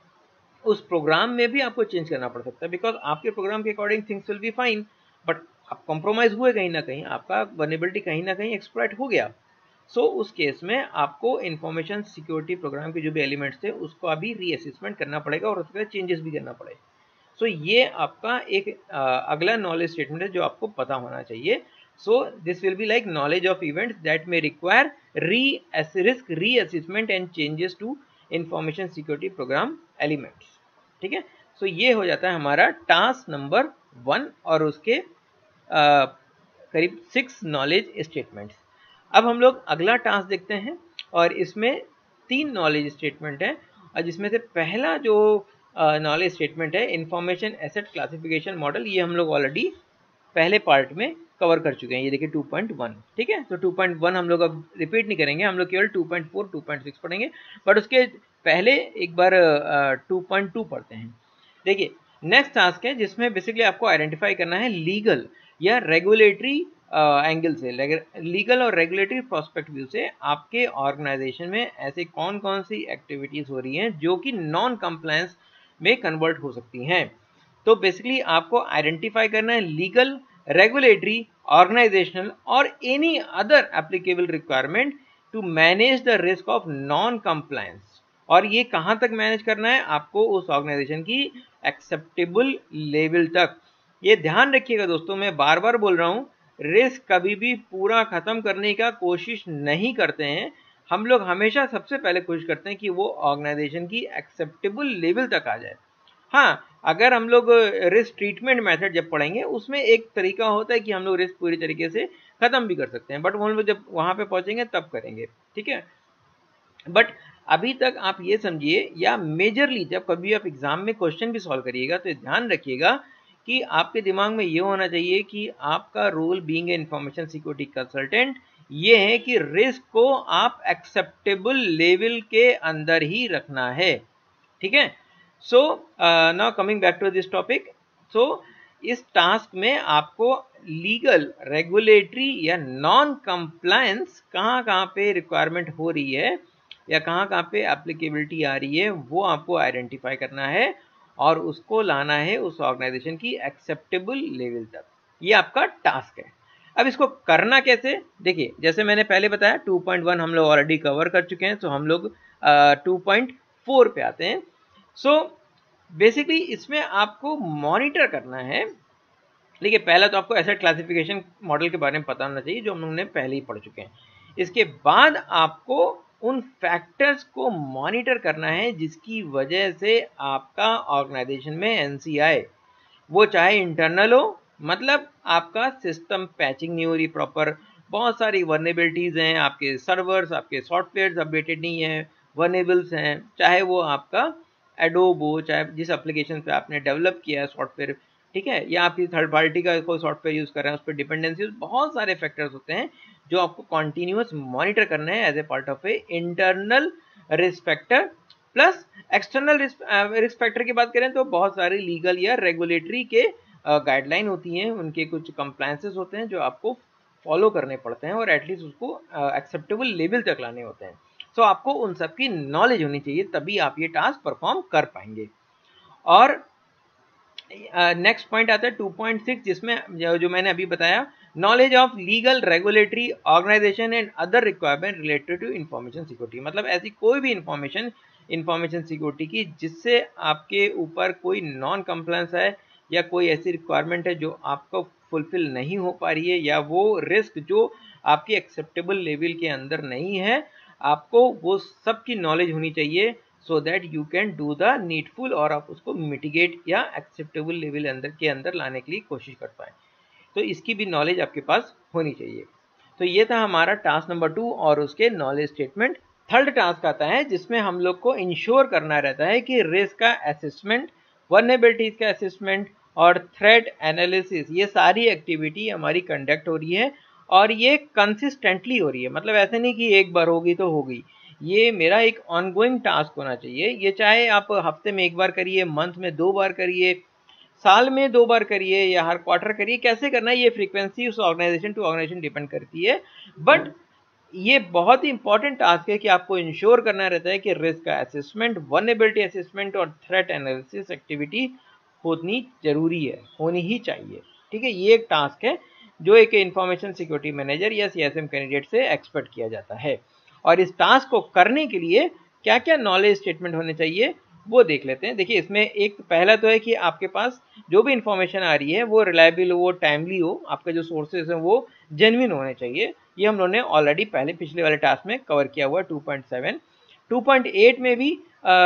उस प्रोग्राम में भी आपको चेंज करना पड़ सकता है, बिकॉज आपके प्रोग्राम के according things will be fine, but आप कॉम्प्रोमाइज हुए कहीं ना कहीं, आपका वल्नरेबिलिटी कहीं ना कहीं एक्सप्लॉइट हो गया। सो so, उस केस में आपको इंफॉर्मेशन सिक्योरिटी प्रोग्राम के जो भी एलिमेंट्स थे उसको अभी रीअसेसमेंट करना पड़ेगा और उसके चेंजेस भी करना पड़ेगा। सो so, ये आपका एक आ, अगला नॉलेज स्टेटमेंट है जो आपको पता होना चाहिए। So this will be like knowledge of events that may require re risk reassessment and changes to information security program elements. ठीक है, सो so, ये हो जाता है हमारा टास्क नंबर वन और उसके आ, करीब सिक्स नॉलेज स्टेटमेंट्स। अब हम लोग अगला टास्क देखते हैं, और इसमें तीन नॉलेज स्टेटमेंट है, और जिसमें से पहला जो नॉलेज स्टेटमेंट है इंफॉर्मेशन एसेट क्लासिफिकेशन मॉडल, ये हम लोग ऑलरेडी पहले पार्ट में कवर कर चुके हैं, ये देखिए टू पॉइंट वन। ठीक है, तो टू पॉइंट वन हम लोग अब रिपीट नहीं करेंगे, हम लोग केवल two point four, two point six पढ़ेंगे, बट उसके पहले एक बार टू पॉइंट टू पढ़ते हैं। देखिए नेक्स्ट टास्क है जिसमें बेसिकली आपको आइडेंटिफाई करना है लीगल या रेगुलेटरी एंगल से, लीगल और रेगुलेटरी प्रोस्पेक्ट व्यू से आपके ऑर्गेनाइजेशन में ऐसे कौन कौन सी एक्टिविटीज हो रही हैं जो कि नॉन कंप्लायंस में कन्वर्ट हो सकती हैं। तो बेसिकली आपको आइडेंटिफाई करना है लीगल, रेगुलेटरी, ऑर्गेनाइजेशनल और any other applicable requirement to manage the risk of non compliance. और ये कहाँ तक मैनेज करना है, आपको उस ऑर्गेनाइजेशन की एक्सेप्टेबल लेवल तक। ये ध्यान रखिएगा दोस्तों, मैं बार बार बोल रहा हूँ, रिस्क कभी भी पूरा खत्म करने का कोशिश नहीं करते हैं हम लोग, हमेशा सबसे पहले कोशिश करते हैं कि वो ऑर्गेनाइजेशन की एक्सेप्टेबल लेवल तक आ जाए। हाँ, अगर हम लोग रिस्क ट्रीटमेंट मेथड जब पढ़ेंगे उसमें एक तरीका होता है कि हम लोग रिस्क पूरी तरीके से खत्म भी कर सकते हैं, बट हम लोग जब वहां पे पहुंचेंगे तब करेंगे। ठीक है, बट अभी तक आप ये समझिए, या मेजरली जब कभी आप एग्जाम में क्वेश्चन भी सॉल्व करिएगा तो ध्यान रखिएगा कि आपके दिमाग में ये होना चाहिए कि आपका role being a information security consultant ये है कि रिस्क को आप एक्सेप्टेबल लेवल के अंदर ही रखना है। ठीक है, so now coming back to this topic. So इस टास्क में आपको लीगल, रेगुलेटरी या नॉन कंप्लायंस कहाँ कहाँ पे रिक्वायरमेंट हो रही है या कहाँ कहाँ पे एप्लीकेबिलिटी आ रही है वो आपको आइडेंटिफाई करना है और उसको लाना है उस ऑर्गेनाइजेशन की एक्सेप्टेबल लेवल तक। ये आपका टास्क है। अब इसको करना कैसे, देखिए जैसे मैंने पहले बताया टू पॉइंट वन हम लोग ऑलरेडी कवर कर चुके हैं, तो हम लोग टू पॉइंट फोर पे आते हैं। सो so, बेसिकली इसमें आपको मॉनिटर करना है। देखिए पहला तो आपको एसेट क्लासिफिकेशन मॉडल के बारे में पता होना चाहिए जो हम लोग ने पहले ही पढ़ चुके हैं। इसके बाद आपको उन फैक्टर्स को मॉनिटर करना है जिसकी वजह से आपका ऑर्गेनाइजेशन में एनसीआई, वो चाहे इंटरनल हो, मतलब आपका सिस्टम पैचिंग नहीं हो रही प्रॉपर, बहुत सारी वर्नेबिलिटीज हैं, आपके सर्वर्स, आपके सॉफ्टवेयर अपडेटेड नहीं है, वर्नेबल्स हैं, चाहे वो आपका एडोब हो, चाहे जिस एप्लीकेशन पे आपने डेवलप किया है सॉफ्टवेयर, ठीक है, या आप थर्ड पार्टी का कोई सॉफ्टवेयर यूज कर रहे हैं उस पर डिपेंडेंसीज, बहुत सारे फैक्टर्स होते हैं जो आपको कॉन्टिन्यूस मॉनिटर करना है as a part of a internal risk factor. Plus external risk factor की बात करें तो बहुत सारे लीगल या रेगुलेटरी के गाइडलाइन uh, होती हैं, उनके कुछ कंप्लायंसेस होते हैं जो आपको फॉलो करने पड़ते हैं और एटलीस्ट उसको एक्सेप्टेबल uh, लेवल तक लाने होते हैं। सो so, आपको उन सब की नॉलेज होनी चाहिए, तभी आप ये टास्क परफॉर्म कर पाएंगे। और नेक्स्ट uh, पॉइंट आता है टू पॉइंट सिक्स, जिसमें जो, जो मैंने अभी बताया, knowledge of legal, regulatory, organisation and other requirement related to information security. मतलब ऐसी कोई भी इंफॉर्मेशन इंफॉर्मेशन सिक्योरिटी की जिससे आपके ऊपर कोई नॉन कंप्लायंस है या कोई ऐसी रिक्वायरमेंट है जो आपको फुलफिल नहीं हो पा रही है या वो रिस्क जो आपकी एक्सेप्टेबल लेवल के अंदर नहीं है, आपको वो सब की नॉलेज होनी चाहिए so that you can do the needful और आप उसको मिटिगेट या एक्सेप्टेबल लेवल अंदर के अंदर लाने के लिए कोशिश कर पाए। तो इसकी भी नॉलेज आपके पास होनी चाहिए। तो ये था हमारा टास्क नंबर टू और उसके नॉलेज स्टेटमेंट। थर्ड टास्क आता है जिसमें हम लोग को इंश्योर करना रहता है कि रिस्क का असेसमेंट, वल्नरेबिलिटीज का असेसमेंट और थ्रेट एनालिसिस, ये सारी एक्टिविटी हमारी कंडक्ट हो रही है और ये कंसिस्टेंटली हो रही है, मतलब ऐसे नहीं कि एक बार होगी तो होगी, ये मेरा एक ऑनगोइंग टास्क होना चाहिए। ये चाहे आप हफ्ते में एक बार करिए, मंथ में दो बार करिए, साल में दो बार करिए या हर क्वार्टर करिए, कैसे करना है ये फ्रीक्वेंसी उस ऑर्गेनाइजेशन टू ऑर्गेनाइजेशन डिपेंड करती है। बट ये बहुत ही इंपॉर्टेंट टास्क है कि आपको इंश्योर करना रहता है कि रिस्क का असेसमेंट, वल्नरेबिलिटी असेसमेंट और थ्रेट एनालिसिस एक्टिविटी होनी जरूरी है, होनी ही चाहिए। ठीक है, ये एक टास्क है जो एक इंफॉर्मेशन सिक्योरिटी मैनेजर या सीएसएम कैंडिडेट से एक्सपेक्ट किया जाता है। और इस टास्क को करने के लिए क्या क्या नॉलेज स्टेटमेंट होने चाहिए वो देख लेते हैं। देखिए, इसमें एक पहला तो है कि आपके पास जो भी इंफॉर्मेशन आ रही है वो रिलायबल हो, वो टाइमली हो, आपके जो सोर्सेज हैं वो जेन्युइन होने चाहिए। ये हम लोगों ने ऑलरेडी पहले पिछले वाले टास्क में कवर किया हुआ two point seven. Two point eight में भी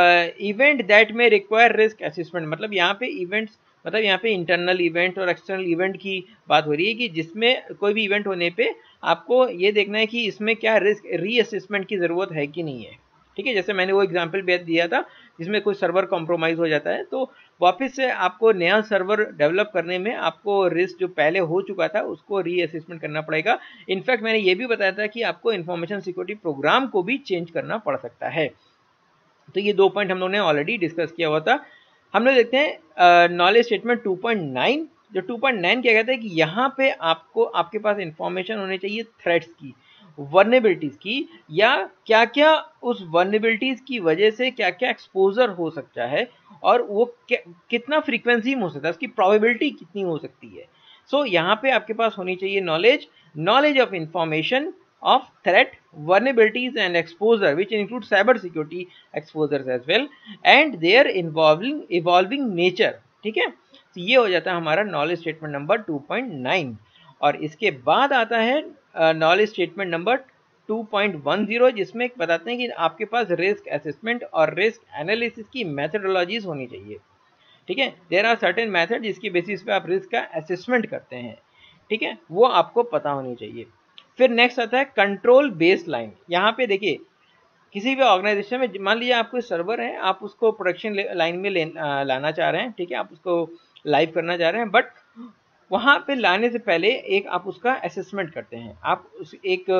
event that may require risk assessment, मतलब यहाँ पे इवेंट्स, मतलब यहाँ पे इंटरनल इवेंट और एक्सटर्नल इवेंट की बात हो रही है कि जिसमें कोई भी इवेंट होने पे आपको ये देखना है कि इसमें क्या रिस्क रीअसेसमेंट की ज़रूरत है कि नहीं है। ठीक है, जैसे मैंने वो एग्जांपल भी दिया था जिसमें कोई सर्वर कॉम्प्रोमाइज़ हो जाता है तो वापस से आपको नया सर्वर डेवलप करने में आपको रिस्क जो पहले हो चुका था उसको रीअसेसमेंट करना पड़ेगा। इनफैक्ट मैंने ये भी बताया था कि आपको इन्फॉर्मेशन सिक्योरिटी प्रोग्राम को भी चेंज करना पड़ सकता है। तो ये दो पॉइंट हम लोगों ने ऑलरेडी डिस्कस किया हुआ था। हम लोग देखते हैं knowledge statement two point nine. जो टू पॉइंट नाइन क्या कहता है कि यहाँ पे आपको आपके पास इंफॉर्मेशन होनी चाहिए थ्रेट्स की, वर्नेबिलिटीज की, या क्या क्या उस वर्नेबिलिटीज की वजह से क्या क्या एक्सपोजर हो सकता है और वो कितना फ्रीक्वेंसी में हो सकता है, उसकी प्रोबेबिलिटी कितनी हो सकती है। सो so, यहाँ पे आपके पास होनी चाहिए knowledge knowledge of information of threat, vulnerabilities and exposure which include cyber security exposures as well and their involving evolving nature। ठीक है, तो ये हो जाता है हमारा knowledge statement number two point nine. और इसके बाद आता है knowledge statement number two point ten जिसमें बताते हैं कि आपके पास रिस्क असेसमेंट और रिस्क एनालिसिस की मेथडोलॉजीज होनी चाहिए। ठीक है, देयर आर सर्टेन मेथड जिसकी बेसिस पे आप रिस्क का असेसमेंट करते हैं। ठीक है, वो आपको पता होनी चाहिए। फिर नेक्स्ट आता है कंट्रोल बेस लाइन। यहाँ पे देखिए, किसी भी ऑर्गेनाइजेशन में मान लीजिए आपको सर्वर है, आप उसको प्रोडक्शन लाइन में ले लाना चाह रहे हैं। ठीक है, आप उसको लाइव करना चाह रहे हैं, बट वहाँ पे लाने से पहले एक आप उसका असेसमेंट करते हैं। आप उस एक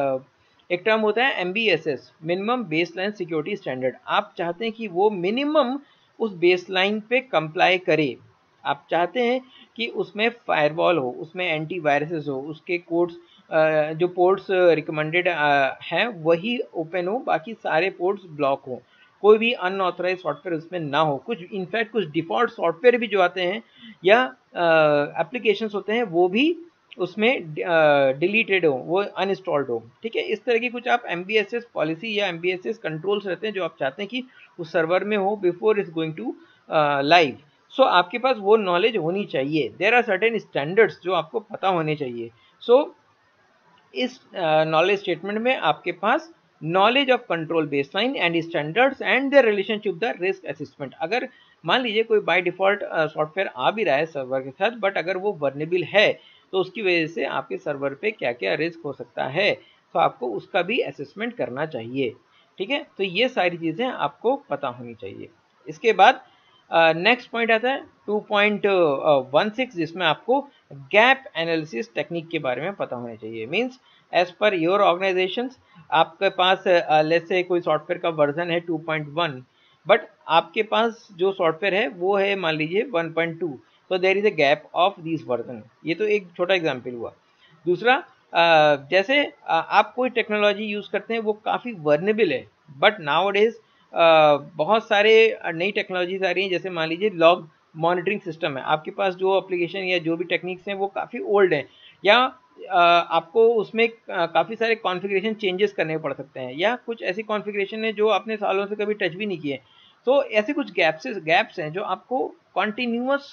एक टर्म होता है M B S S, minimum baseline security standard. आप चाहते हैं कि वो मिनिमम उस बेस लाइन पे कंप्लाई करे। आप चाहते हैं कि उसमें फायरवॉल हो, उसमें एंटी वायरसेस हो, उसके कोड्स जो पोर्ट्स रिकमेंडेड हैं वही ओपन हो, बाकी सारे पोर्ट्स ब्लॉक हो, कोई भी अनऑथराइज सॉफ्टवेयर उसमें ना हो। कुछ इनफैक्ट कुछ डिफ़ॉल्ट सॉफ्टवेयर भी जो आते हैं या एप्लीकेशंस होते हैं वो भी उसमें डिलीटेड हो, वो अनइंस्टॉल्ड हो। ठीक है, इस तरह की कुछ आप M B S S policy या M B S S controls रहते हैं जो आप चाहते हैं कि उस सर्वर में हो before it's going to live. So आपके पास वो नॉलेज होनी चाहिए। देयर आर सर्टेन स्टैंडर्ड्स जो आपको पता होने चाहिए। सो so, इस नॉलेज स्टेटमेंट में आपके पास knowledge of control baseline and standards and their relationship the risk assessment. अगर मान लीजिए कोई बाय डिफॉल्ट सॉफ्टवेयर आ भी रहा है सर्वर के साथ, बट अगर वो वर्नेबल है तो उसकी वजह से आपके सर्वर पे क्या क्या रिस्क हो सकता है, तो आपको उसका भी असेसमेंट करना चाहिए। ठीक है, तो ये सारी चीज़ें आपको पता होनी चाहिए। इसके बाद नेक्स्ट uh, पॉइंट आता है टू पॉइंट वन सिक्स जिसमें आपको गैप एनालिसिस टेक्निक के बारे में पता होना चाहिए। Means as per your organizations आपके पास लेट्स से कोई सॉफ्टवेयर का वर्जन है टू पॉइंट वन, बट आपके पास जो सॉफ्टवेयर है वो है मान लीजिए वन पॉइंट टू, तो there is a gap of this version. ये तो एक छोटा एग्जांपल हुआ। दूसरा, uh, जैसे uh, आप कोई टेक्नोलॉजी यूज़ करते हैं वो काफ़ी वर्नेबल है, बट नाउ डेज Uh, बहुत सारे नई टेक्नोलॉजीज आ रही हैं। जैसे मान लीजिए लॉग मॉनिटरिंग सिस्टम है, आपके पास जो एप्लीकेशन या जो भी टेक्निक्स हैं वो काफ़ी ओल्ड हैं, या uh, आपको उसमें uh, काफ़ी सारे कॉन्फ़िगरेशन चेंजेस करने पड़ सकते हैं, या कुछ ऐसी कॉन्फ़िगरेशन है जो आपने सालों से कभी टच भी नहीं किए। तो ऐसे कुछ गैप्स गैप्स हैं जो आपको कॉन्टीन्यूअस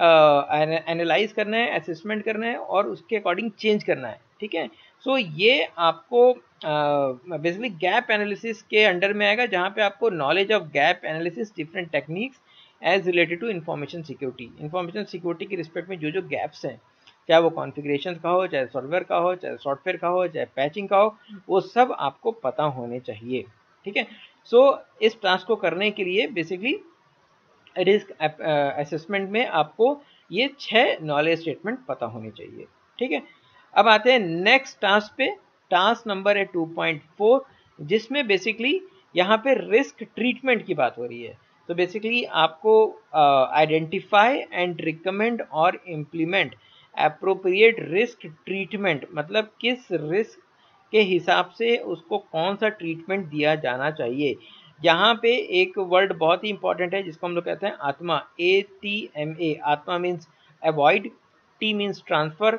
एनालाइज करना है, असेसमेंट करना है और उसके अकॉर्डिंग चेंज करना है। ठीक है, सो so, ये आपको बेसिकली गैप एनालिसिस के अंडर में आएगा, जहाँ पे आपको knowledge of gap analysis different techniques as related to information security. Information security के रिस्पेक्ट में जो जो गैप्स हैं, चाहे वो कॉन्फ़िगरेशन का हो, चाहे सॉफ्टवेयर का हो, चाहे सॉफ्टवेयर का हो, चाहे पैचिंग का हो, वो सब आपको पता होने चाहिए। ठीक है, सो so, इस टास्क को करने के लिए बेसिकली रिस्क असेसमेंट में आपको ये छह नॉलेज स्टेटमेंट पता होने चाहिए। ठीक है, अब आते हैं नेक्स्ट टास्क पे। टास्क नंबर है टू पॉइंट फोर, जिसमें बेसिकली यहाँ पे रिस्क ट्रीटमेंट की बात हो रही है। तो बेसिकली आपको आइडेंटिफाई एंड रिकमेंड और इम्प्लीमेंट एप्रोप्रिएट रिस्क ट्रीटमेंट, मतलब किस रिस्क के हिसाब से उसको कौन सा ट्रीटमेंट दिया जाना चाहिए। यहाँ पे एक वर्ड बहुत ही इंपॉर्टेंट है जिसको हम लोग कहते हैं आत्मा, ए टी एम ए। आत्मा means avoid, T means transfer,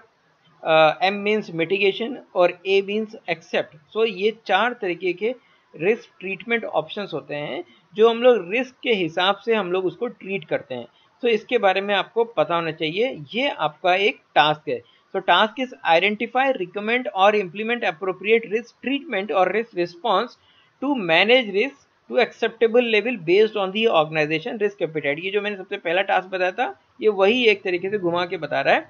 M means mitigation और ए मीन्स एक्सेप्ट। सो ये चार तरीके के रिस्क ट्रीटमेंट ऑप्शंस होते हैं जो हम लोग रिस्क के हिसाब से हम लोग उसको ट्रीट करते हैं। तो इसके बारे में आपको पता होना चाहिए। ये आपका एक टास्क है। So task is identify, recommend और implement appropriate risk treatment और risk response to manage risk to acceptable level based on the organization risk appetite। ये जो मैंने सबसे पहला टास्क बताया था, ये वही एक तरीके से घुमा के बता रहा है।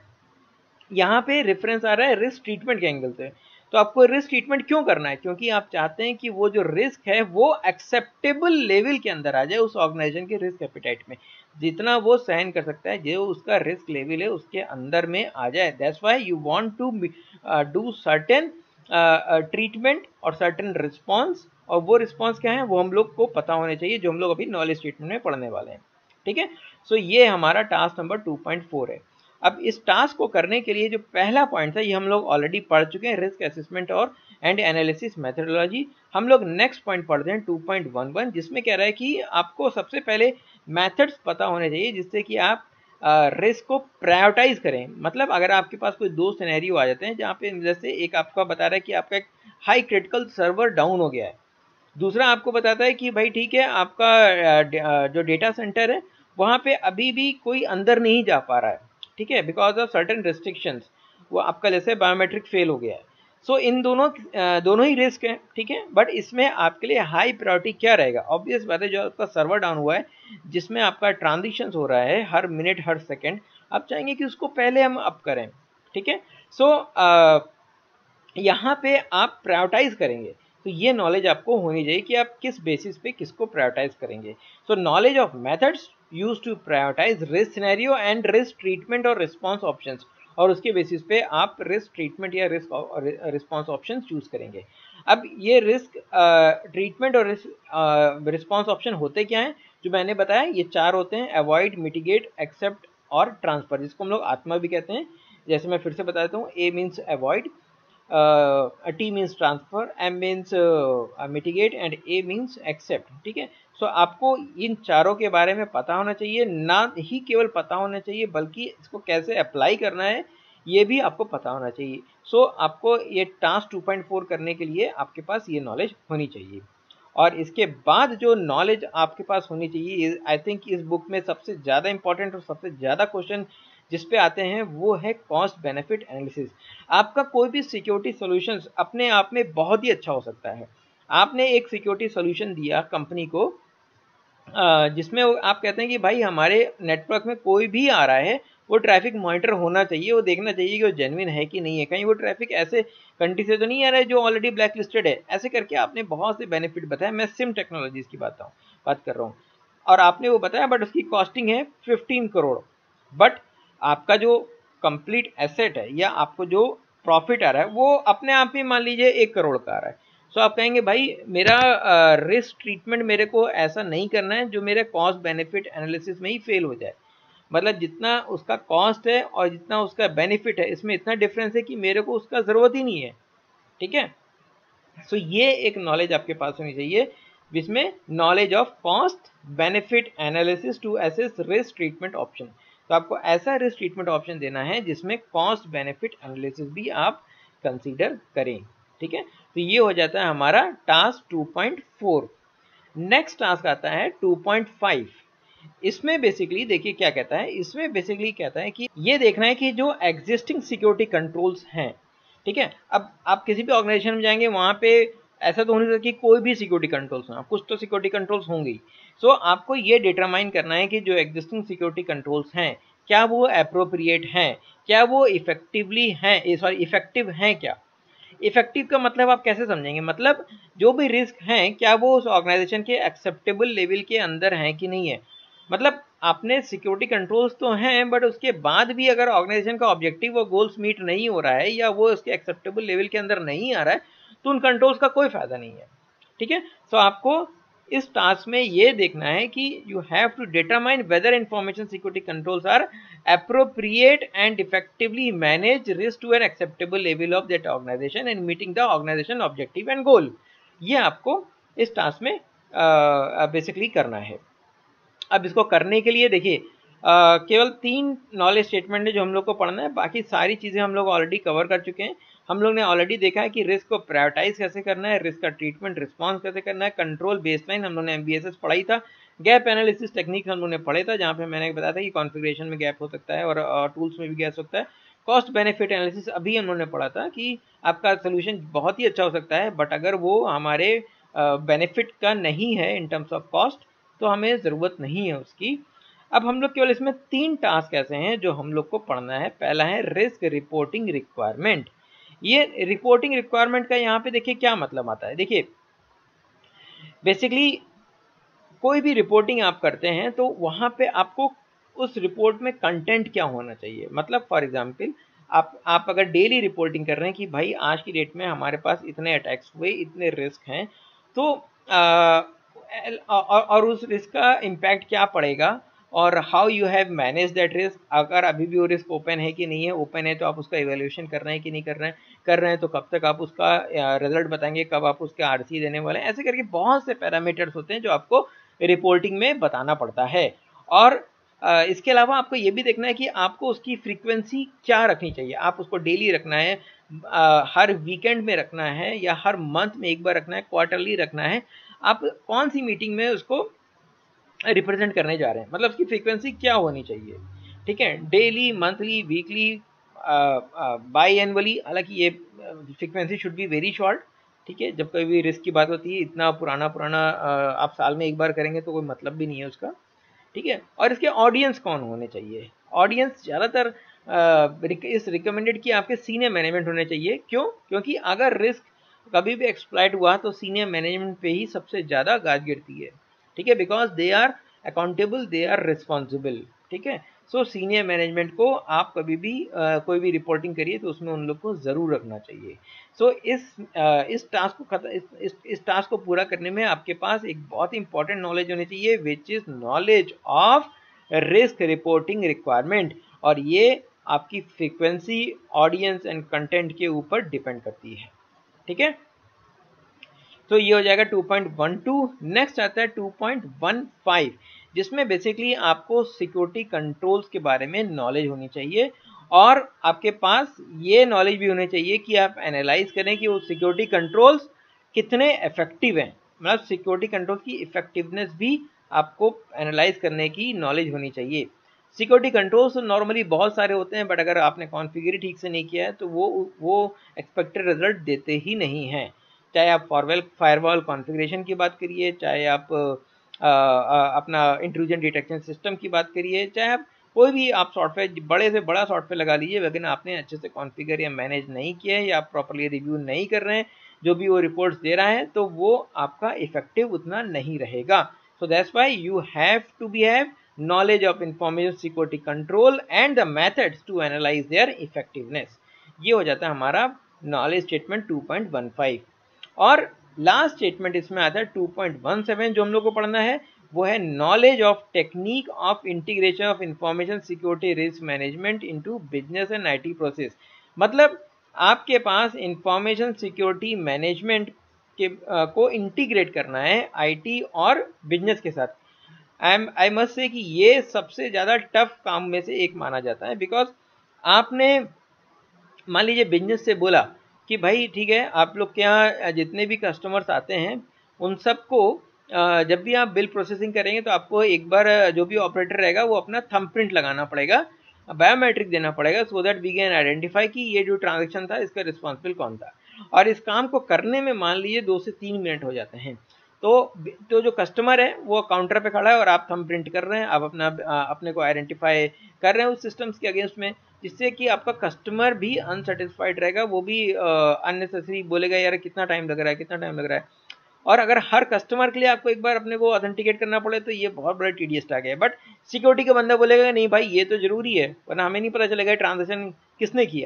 यहाँ पे रेफरेंस आ रहा है रिस्क ट्रीटमेंट के एंगल से। तो आपको रिस्क ट्रीटमेंट क्यों करना है? क्योंकि आप चाहते हैं कि वो जो रिस्क है वो एक्सेप्टेबल लेवल के अंदर आ जाए, उस ऑर्गेनाइजेशन के रिस्क एपिटाइट में जितना वो सहन कर सकता है, जो उसका रिस्क लेवल है उसके अंदर में आ जाए। That's why you want to do certain treatment और सर्टेन रिस्पॉन्स, और वो रिस्पॉन्स क्या है वो हम लोग को पता होने चाहिए, जो हम लोग अभी नॉलेज ट्रीटमेंट में पढ़ने वाले हैं। ठीक है, सो ये हमारा task number two point four है। अब इस टास्क को करने के लिए जो पहला पॉइंट था ये हम लोग ऑलरेडी पढ़ चुके हैं, रिस्क असेसमेंट और एंड एनालिसिस मेथोडोलॉजी। हम लोग नेक्स्ट पॉइंट पढ़ते हैं टू पॉइंट वन वन, जिसमें कह रहा है कि आपको सबसे पहले मेथड्स पता होने चाहिए जिससे कि आप रिस्क को प्रायोरिटाइज करें। मतलब अगर आपके पास कोई दो सिनेरियो आ जाते हैं जहाँ पे जैसे एक आपका बता रहा है कि आपका एक हाई क्रिटिकल सर्वर डाउन हो गया है, दूसरा आपको बताता है कि भाई ठीक है आपका जो डेटा सेंटर है वहाँ पे अभी भी कोई अंदर नहीं जा पा रहा है, ठीक है, बिकॉज ऑफ सर्टेन रेस्ट्रिक्शंस, वो आपका जैसे बायोमेट्रिक फेल हो गया है। सो so, इन दोनों दोनों ही रिस्क हैं, ठीक है, बट इसमें आपके लिए हाई प्रायोरिटी क्या रहेगा? ऑब्वियस बात है, जो आपका सर्वर डाउन हुआ है जिसमें आपका ट्रांजिशन हो रहा है हर मिनट हर सेकेंड, आप चाहेंगे कि उसको पहले हम अप करें। ठीक है, सो so, यहाँ पे आप प्रायोरिटाइज करेंगे, तो ये नॉलेज आपको होनी चाहिए कि आप किस बेसिस पे किसको प्रायोरिटाइज करेंगे। So knowledge of methods use to prioritize risk scenario and risk treatment और रिस्पॉन्स ऑप्शंस, और उसके बेसिस पे आप रिस्क ट्रीटमेंट या रिस्क रिस्पॉन्स ऑप्शन चूज करेंगे। अब ये रिस्क ट्रीटमेंट और रिस्पॉन्स ऑप्शन होते क्या हैं? जो मैंने बताया ये चार होते हैं, अवॉइड, मिटिगेट, एक्सेप्ट और ट्रांसफर, जिसको हम लोग आत्मा भी कहते हैं। जैसे मैं फिर से बता देता हूँ, A means avoid, T means transfer, M means mitigate and A means accept. ठीक है, सो so, आपको इन चारों के बारे में पता होना चाहिए, ना ही केवल पता होना चाहिए बल्कि इसको कैसे अप्लाई करना है ये भी आपको पता होना चाहिए। सो so, आपको ये टास्क टू पॉइंट फोर करने के लिए आपके पास ये नॉलेज होनी चाहिए। और इसके बाद जो नॉलेज आपके पास होनी चाहिए, आई थिंक इस बुक में सबसे ज़्यादा इंपॉर्टेंट और सबसे ज़्यादा क्वेश्चन जिस पे आते हैं वो है कॉस्ट बेनिफिट एनालिसिस। आपका कोई भी सिक्योरिटी सॉल्यूशंस अपने आप में बहुत ही अच्छा हो सकता है। आपने एक सिक्योरिटी सॉल्यूशन दिया कंपनी को जिसमें आप कहते हैं कि भाई हमारे नेटवर्क में कोई भी आ रहा है वो ट्रैफिक मॉनिटर होना चाहिए, वो देखना चाहिए कि वो जेन्युइन है कि नहीं है, कहीं वो ट्रैफिक ऐसे कंट्री से तो नहीं आ रहा है जो ऑलरेडी ब्लैक लिस्टेड है। ऐसे करके आपने बहुत से बेनिफिट बताया। मैं सिम टेक्नोलॉजीज की बात बात कर रहा हूँ और आपने वो बताया, बट उसकी कॉस्टिंग है फिफ्टीन करोड़, बट आपका जो कंप्लीट एसेट है या आपको जो प्रॉफिट आ रहा है वो अपने आप ही मान लीजिए एक करोड़ का आ रहा है। सो so, आप कहेंगे भाई मेरा रिस्क ट्रीटमेंट मेरे को ऐसा नहीं करना है जो मेरे कॉस्ट बेनिफिट एनालिसिस में ही फेल हो जाए। मतलब जितना उसका कॉस्ट है और जितना उसका बेनिफिट है इसमें इतना डिफरेंस है कि मेरे को उसका ज़रूरत ही नहीं है। ठीक है, सो so, ये एक नॉलेज आपके पास होनी चाहिए जिसमें knowledge of cost benefit analysis to assess risk treatment option. तो आपको ऐसा रिस्क ट्रीटमेंट ऑप्शन देना है जिसमें कॉस्ट बेनिफिट एनालिसिस भी आप कंसीडर करें। ठीक है, तो ये हो जाता है हमारा task two point four. Next task आता है टू पॉइंट फाइव। इसमें बेसिकली देखिए क्या कहता है, इसमें बेसिकली कहता है कि ये देखना है कि जो एग्जिस्टिंग सिक्योरिटी कंट्रोल्स हैं, ठीक है, अब आप किसी भी ऑर्गेनाइजेशन में जाएंगे वहां पे ऐसा तो नहीं सकता कि कोई भी सिक्योरिटी कंट्रोल्स ना, कुछ तो सिक्योरिटी कंट्रोल्स होंगे। सो so, आपको ये डिटरमाइन करना है कि जो एग्जिस्टिंग सिक्योरिटी कंट्रोल्स हैं क्या वो अप्रोप्रिएट हैं, क्या वो इफेक्टिवली हैं, सॉरी इफेक्टिव हैं। क्या इफेक्टिव का मतलब आप कैसे समझेंगे? मतलब जो भी रिस्क हैं क्या वो उस ऑर्गेनाइजेशन के एक्सेप्टेबल लेवल के अंदर हैं कि नहीं है। मतलब आपने सिक्योरिटी कंट्रोल्स तो हैं, बट उसके बाद भी अगर ऑर्गेनाइजेशन का ऑब्जेक्टिव और गोल्स मीट नहीं हो रहा है या वो उसके एक्सेप्टेबल लेवल के अंदर नहीं आ रहा है, तो उन कंट्रोल्स का कोई फायदा नहीं है। ठीक है, सो आपको इस टास्क में ये देखना है कि you have to determine whether information security controls are appropriate and effectively manage risk to an acceptable level of that organization and meeting the organization objective and goal। ये आपको इस टास्क में बेसिकली uh, करना है। अब इसको करने के लिए देखिए uh, केवल तीन नॉलेज स्टेटमेंट है जो हम लोग को पढ़ना है, बाकी सारी चीज़ें हम लोग ऑलरेडी कवर कर चुके हैं। हम लोग ने ऑलरेडी देखा है कि रिस्क को प्रायोरिटाइज कैसे करना है, रिस्क का ट्रीटमेंट रिस्पॉन्स कैसे करना है, कंट्रोल बेसलाइन हम लोग ने एमबीएसएस पढ़ाई था, गैप एनालिसिस टेक्निक हम लोग ने पढ़े था जहाँ पे मैंने बताया था कि कॉन्फ़िगरेशन में गैप हो सकता है और टूल्स में भी गैप हो सकता है। कॉस्ट बेनिफिट एनालिसिस अभी हम लोग ने पढ़ा था कि आपका सोल्यूशन बहुत ही अच्छा हो सकता है, बट अगर वो हमारे बेनिफिट uh, का नहीं है इन टर्म्स ऑफ कॉस्ट, तो हमें ज़रूरत नहीं है उसकी। अब हम लोग केवल इसमें तीन टास्क ऐसे हैं जो हम लोग को पढ़ना है। पहला है रिस्क रिपोर्टिंग रिक्वायरमेंट। ये रिपोर्टिंग रिक्वायरमेंट का यहाँ पे देखिए क्या मतलब आता है। देखिए बेसिकली कोई भी रिपोर्टिंग आप करते हैं तो वहाँ पे आपको उस रिपोर्ट में कंटेंट क्या होना चाहिए। मतलब फॉर एग्जांपल आप आप अगर डेली रिपोर्टिंग कर रहे हैं कि भाई आज की डेट में हमारे पास इतने अटैक्स हुए, इतने रिस्क हैं, तो आ, और, और उस रिस्क का इम्पैक्ट क्या पड़ेगा और how you have manage that risk. अगर अभी भी वो रिस्क ओपन है कि नहीं है, ओपन है तो आप उसका इवैल्यूएशन कर रहे हैं कि नहीं कर रहे हैं, कर रहे हैं तो कब तक आप उसका रिजल्ट बताएंगे, कब आप उसके आरसी देने वाले हैं। ऐसे करके बहुत से पैरामीटर्स होते हैं जो आपको रिपोर्टिंग में बताना पड़ता है। और इसके अलावा आपको ये भी देखना है कि आपको उसकी फ्रीक्वेंसी क्या रखनी चाहिए। आप उसको डेली रखना है, हर वीकेंड में रखना है, या हर मंथ में एक बार रखना है, क्वार्टरली रखना है, आप कौन सी मीटिंग में उसको रिप्रेजेंट करने जा रहे हैं, मतलब उसकी फ्रीक्वेंसी क्या होनी चाहिए। ठीक है, daily, monthly, weekly, biannually. हालांकि ये frequency should be very short. ठीक है, जब कभी भी रिस्क की बात होती है, इतना पुराना पुराना आप साल में एक बार करेंगे तो कोई मतलब भी नहीं है उसका। ठीक है, और इसके ऑडियंस कौन होने चाहिए। ऑडियंस ज़्यादातर इस रिकमेंडेड कि आपके सीनियर मैनेजमेंट होने चाहिए। क्यों? क्योंकि अगर रिस्क कभी भी एक्सप्लॉइट हुआ तो सीनियर मैनेजमेंट पे ही सबसे ज़्यादा गाज गिरती है। ठीक है, because they are accountable, they are responsible. ठीक है, सो सीनियर मैनेजमेंट को आप कभी भी uh, कोई भी रिपोर्टिंग करिए तो उसमें उन लोग को ज़रूर रखना चाहिए। सो so, इस uh, इस टास्क को खत्म इस, इस इस टास्क को पूरा करने में आपके पास एक बहुत ही इंपॉर्टेंट नॉलेज होनी चाहिए, which is knowledge of risk reporting requirement. और ये आपकी फ्रीक्वेंसी, ऑडियंस एंड कंटेंट के ऊपर डिपेंड करती है। ठीक है, तो ये हो जाएगा two point one two. Next आता है टू पॉइंट वन फाइव, जिसमें बेसिकली आपको सिक्योरिटी कंट्रोल्स के बारे में नॉलेज होनी चाहिए, और आपके पास ये नॉलेज भी होनी चाहिए कि आप एनालाइज करें कि वो सिक्योरिटी कंट्रोल्स कितने इफेक्टिव हैं। मतलब सिक्योरिटी कंट्रोल की इफेक्टिवनेस भी आपको एनालाइज करने की नॉलेज होनी चाहिए। सिक्योरिटी कंट्रोल्स नॉर्मली बहुत सारे होते हैं, बट अगर आपने कॉन्फ़िगर ठीक से नहीं किया है तो वो वो एक्सपेक्टेड रिजल्ट देते ही नहीं हैं। चाहे आप फॉरवेल फायरवॉल कॉन्फ़िगरेशन की बात करिए, चाहे आप आ, आ, अपना इंट्रूजन डिटेक्शन सिस्टम की बात करिए, चाहे आप कोई भी आप सॉफ्टवेयर, बड़े से बड़ा सॉफ्टवेयर लगा लीजिए, लेकिन आपने अच्छे से कॉन्फ़िगर या मैनेज नहीं किया है या आप प्रॉपर्ली रिव्यू नहीं कर रहे हैं, जो भी वो रिपोर्ट्स दे रहा है, तो वो आपका इफेक्टिव उतना नहीं रहेगा। So that's why you have to be have knowledge of information security control and the methods to analyze their effectiveness। ये हो जाता है हमारा knowledge statement two point one five. और लास्ट स्टेटमेंट इसमें आता है टू पॉइंट वन सेवन, जो हम लोग को पढ़ना है वो है knowledge of technique of integration of information security risk management into business and IT process. मतलब आपके पास इंफॉर्मेशन सिक्योरिटी मैनेजमेंट के आ, को इंटीग्रेट करना है आईटी और बिजनेस के साथ। आई आई मस्ट से कि ये सबसे ज़्यादा टफ काम में से एक माना जाता है, बिकॉज आपने मान लीजिए बिजनेस से बोला कि भाई ठीक है, आप लोग के यहाँ जितने भी कस्टमर्स आते हैं उन सबको जब भी आप बिल प्रोसेसिंग करेंगे तो आपको एक बार जो भी ऑपरेटर रहेगा वो अपना थंब प्रिंट लगाना पड़ेगा, बायोमेट्रिक देना पड़ेगा, so that we can identify कि ये जो ट्रांजेक्शन था इसका रिस्पॉन्सिबल कौन था। और इस काम को करने में मान लीजिए दो से तीन मिनट हो जाते हैं। तो तो जो कस्टमर है वो काउंटर पे खड़ा है और आप थंब प्रिंट कर रहे हैं, आप अपना अपने को आइडेंटिफाई कर रहे हैं उस सिस्टम्स के अगेंस्ट में, जिससे कि आपका कस्टमर भी अनसेटिस्फाइड रहेगा, वो भी अननेसेसरी बोलेगा यार कितना टाइम लग रहा है, कितना टाइम लग रहा है। और अगर हर कस्टमर के लिए आपको एक बार अपने को ऑथेंटिकेट करना पड़े तो ये बहुत बड़ा टीडीएस टास्क है। बट सिक्योरिटी का बंदा बोलेगा नहीं भाई ये तो जरूरी है, वरना हमें नहीं पता चलेगा ट्रांजेक्शन किसने किया।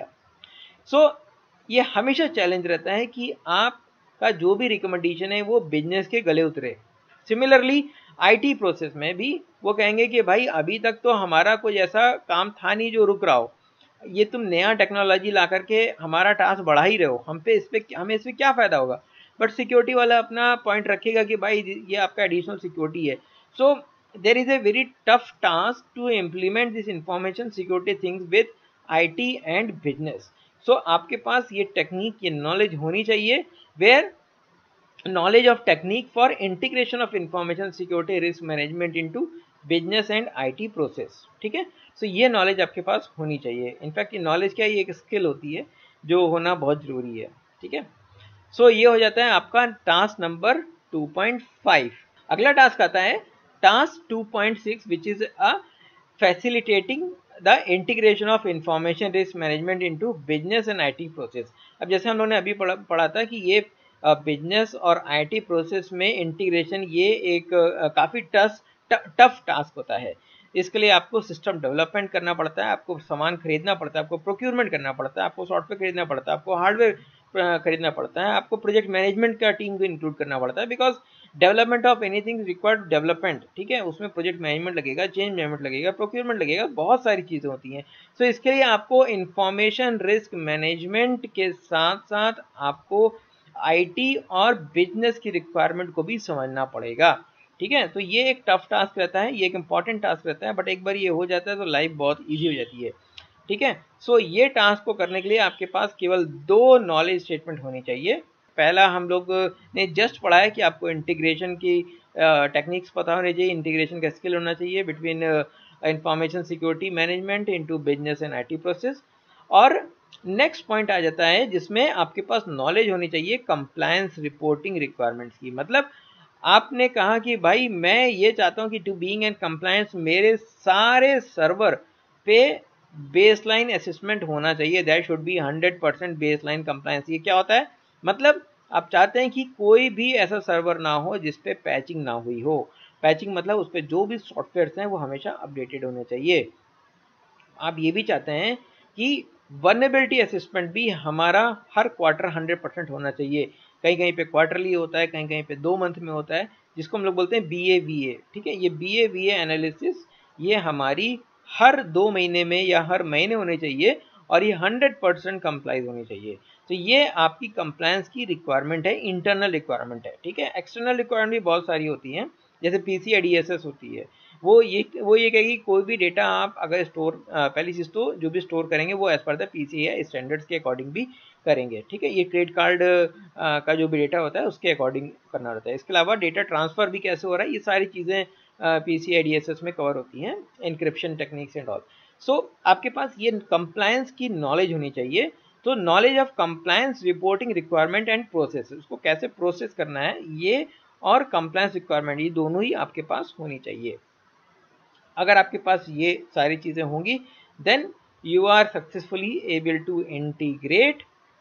सो so, ये हमेशा चैलेंज रहता है कि आपका जो भी रिकमेंडेशन है वो बिजनेस के गले उतरे। सिमिलरली आईटी प्रोसेस में भी वो कहेंगे कि भाई अभी तक तो हमारा कोई ऐसा काम था नहीं जो रुक रहा हो, ये तुम नया टेक्नोलॉजी ला करके हमारा टास्क बढ़ा ही रहे हो, हम पे इस पे हमें इससे क्या फ़ायदा होगा। बट सिक्योरिटी वाला अपना पॉइंट रखेगा कि भाई ये आपका एडिशनल सिक्योरिटी है। So there is a very tough task to implement this information security things with IT and business. So आपके पास ये टेक्निक, ये नॉलेज होनी चाहिए, where knowledge of technique for integration of information security risk management into business and I T process। ठीक है, सो so ये knowledge आपके पास होनी चाहिए। इनफैक्ट ये नॉलेज क्या है, ये एक स्किल होती है जो होना बहुत जरूरी है। ठीक है, सो so ये हो जाता है आपका task number two point five. अगला टास्क आता है task two point six which is a facilitating the integration of information risk management into business and IT process. अब जैसे हम लोगों ने अभी पढ़ा पढ़ा था कि ये बिजनेस uh, और आईटी प्रोसेस में इंटीग्रेशन ये एक uh, काफ़ी टफ टफ टास्क होता है। इसके लिए आपको सिस्टम डेवलपमेंट करना पड़ता है, आपको सामान खरीदना पड़ता है, आपको प्रोक्यूरमेंट करना पड़ता है, आपको सॉफ्टवेयर खरीदना पड़ता है, आपको हार्डवेयर खरीदना पड़ता है, आपको प्रोजेक्ट मैनेजमेंट का टीम को इंक्लूड करना पड़ता है, because development of anything required development. ठीक है, उसमें प्रोजेक्ट मैनेजमेंट लगेगा, चेंज मैनेजमेंट लगेगा, प्रोक्यूरमेंट लगेगा, बहुत सारी चीज़ें होती हैं। सो so, इसके लिए आपको इंफॉर्मेशन रिस्क मैनेजमेंट के साथ साथ आपको आईटी और बिजनेस की रिक्वायरमेंट को भी समझना पड़ेगा। ठीक है, तो ये एक टफ टास्क रहता है, ये एक इंपॉर्टेंट टास्क रहता है, बट एक बार ये हो जाता है तो लाइफ बहुत इजी हो जाती है। ठीक है, सो ये टास्क को करने के लिए आपके पास केवल दो नॉलेज स्टेटमेंट होनी चाहिए। पहला हम लोग ने जस्ट पढ़ा है कि आपको इंटीग्रेशन की टेक्निक्स पता होनी चाहिए, इंटीग्रेशन का स्किल होना चाहिए between information security management into business and IT process. और नेक्स्ट पॉइंट आ जाता है जिसमें आपके पास नॉलेज होनी चाहिए कंप्लायंस रिपोर्टिंग रिक्वायरमेंट्स की। मतलब आपने कहा कि भाई मैं ये चाहता हूं कि टू बीइंग एंड कंप्लायंस मेरे सारे सर्वर पे बेसलाइन असेसमेंट होना चाहिए, that should be hundred percent baseline compliance. ये क्या होता है, मतलब आप चाहते हैं कि कोई भी ऐसा सर्वर ना हो जिसपे पैचिंग ना हुई हो। पैचिंग मतलब उस पर जो भी सॉफ्टवेयर हैं वो हमेशा अपडेटेड होने चाहिए। आप ये भी चाहते हैं कि वल्नरेबिलिटी असेसमेंट भी हमारा हर क्वार्टर हंड्रेड परसेंट होना चाहिए। कहीं कहीं पे क्वार्टरली होता है, कहीं कहीं पे दो मंथ में होता है, जिसको हम लोग बोलते हैं बी ए वी ए। ठीक है, ये B A V A analysis ये हमारी हर दो महीने में या हर महीने होने चाहिए और ये हंड्रेड परसेंट कंप्लाइज होनी चाहिए। तो ये आपकी कंप्लायंस की रिक्वायरमेंट है, इंटरनल रिक्वायरमेंट है। ठीक है, एक्सटर्नल रिक्वायरमेंट भी बहुत सारी होती हैं, जैसे P C I D S S होती है, वो ये वो ये कहेगी कोई भी डेटा आप अगर स्टोर पहली चीज़ तो जो भी स्टोर करेंगे वो as per the PCI standards के अकॉर्डिंग भी करेंगे। ठीक है, ये क्रेडिट कार्ड का जो भी डेटा होता है उसके अकॉर्डिंग करना रहता है। इसके अलावा डेटा ट्रांसफर भी कैसे हो रहा है, ये सारी चीज़ें पीसीआई डीएसएस में कवर होती हैं, encryption techniques and all. So आपके पास ये कंप्लायंस की नॉलेज होनी चाहिए। तो knowledge of compliance reporting requirement and process, उसको कैसे प्रोसेस करना है ये, और कंप्लायंस रिक्वायरमेंट, ये दोनों ही आपके पास होनी चाहिए। अगर आपके पास ये सारी चीज़ें होंगी then you are successfully able to integrate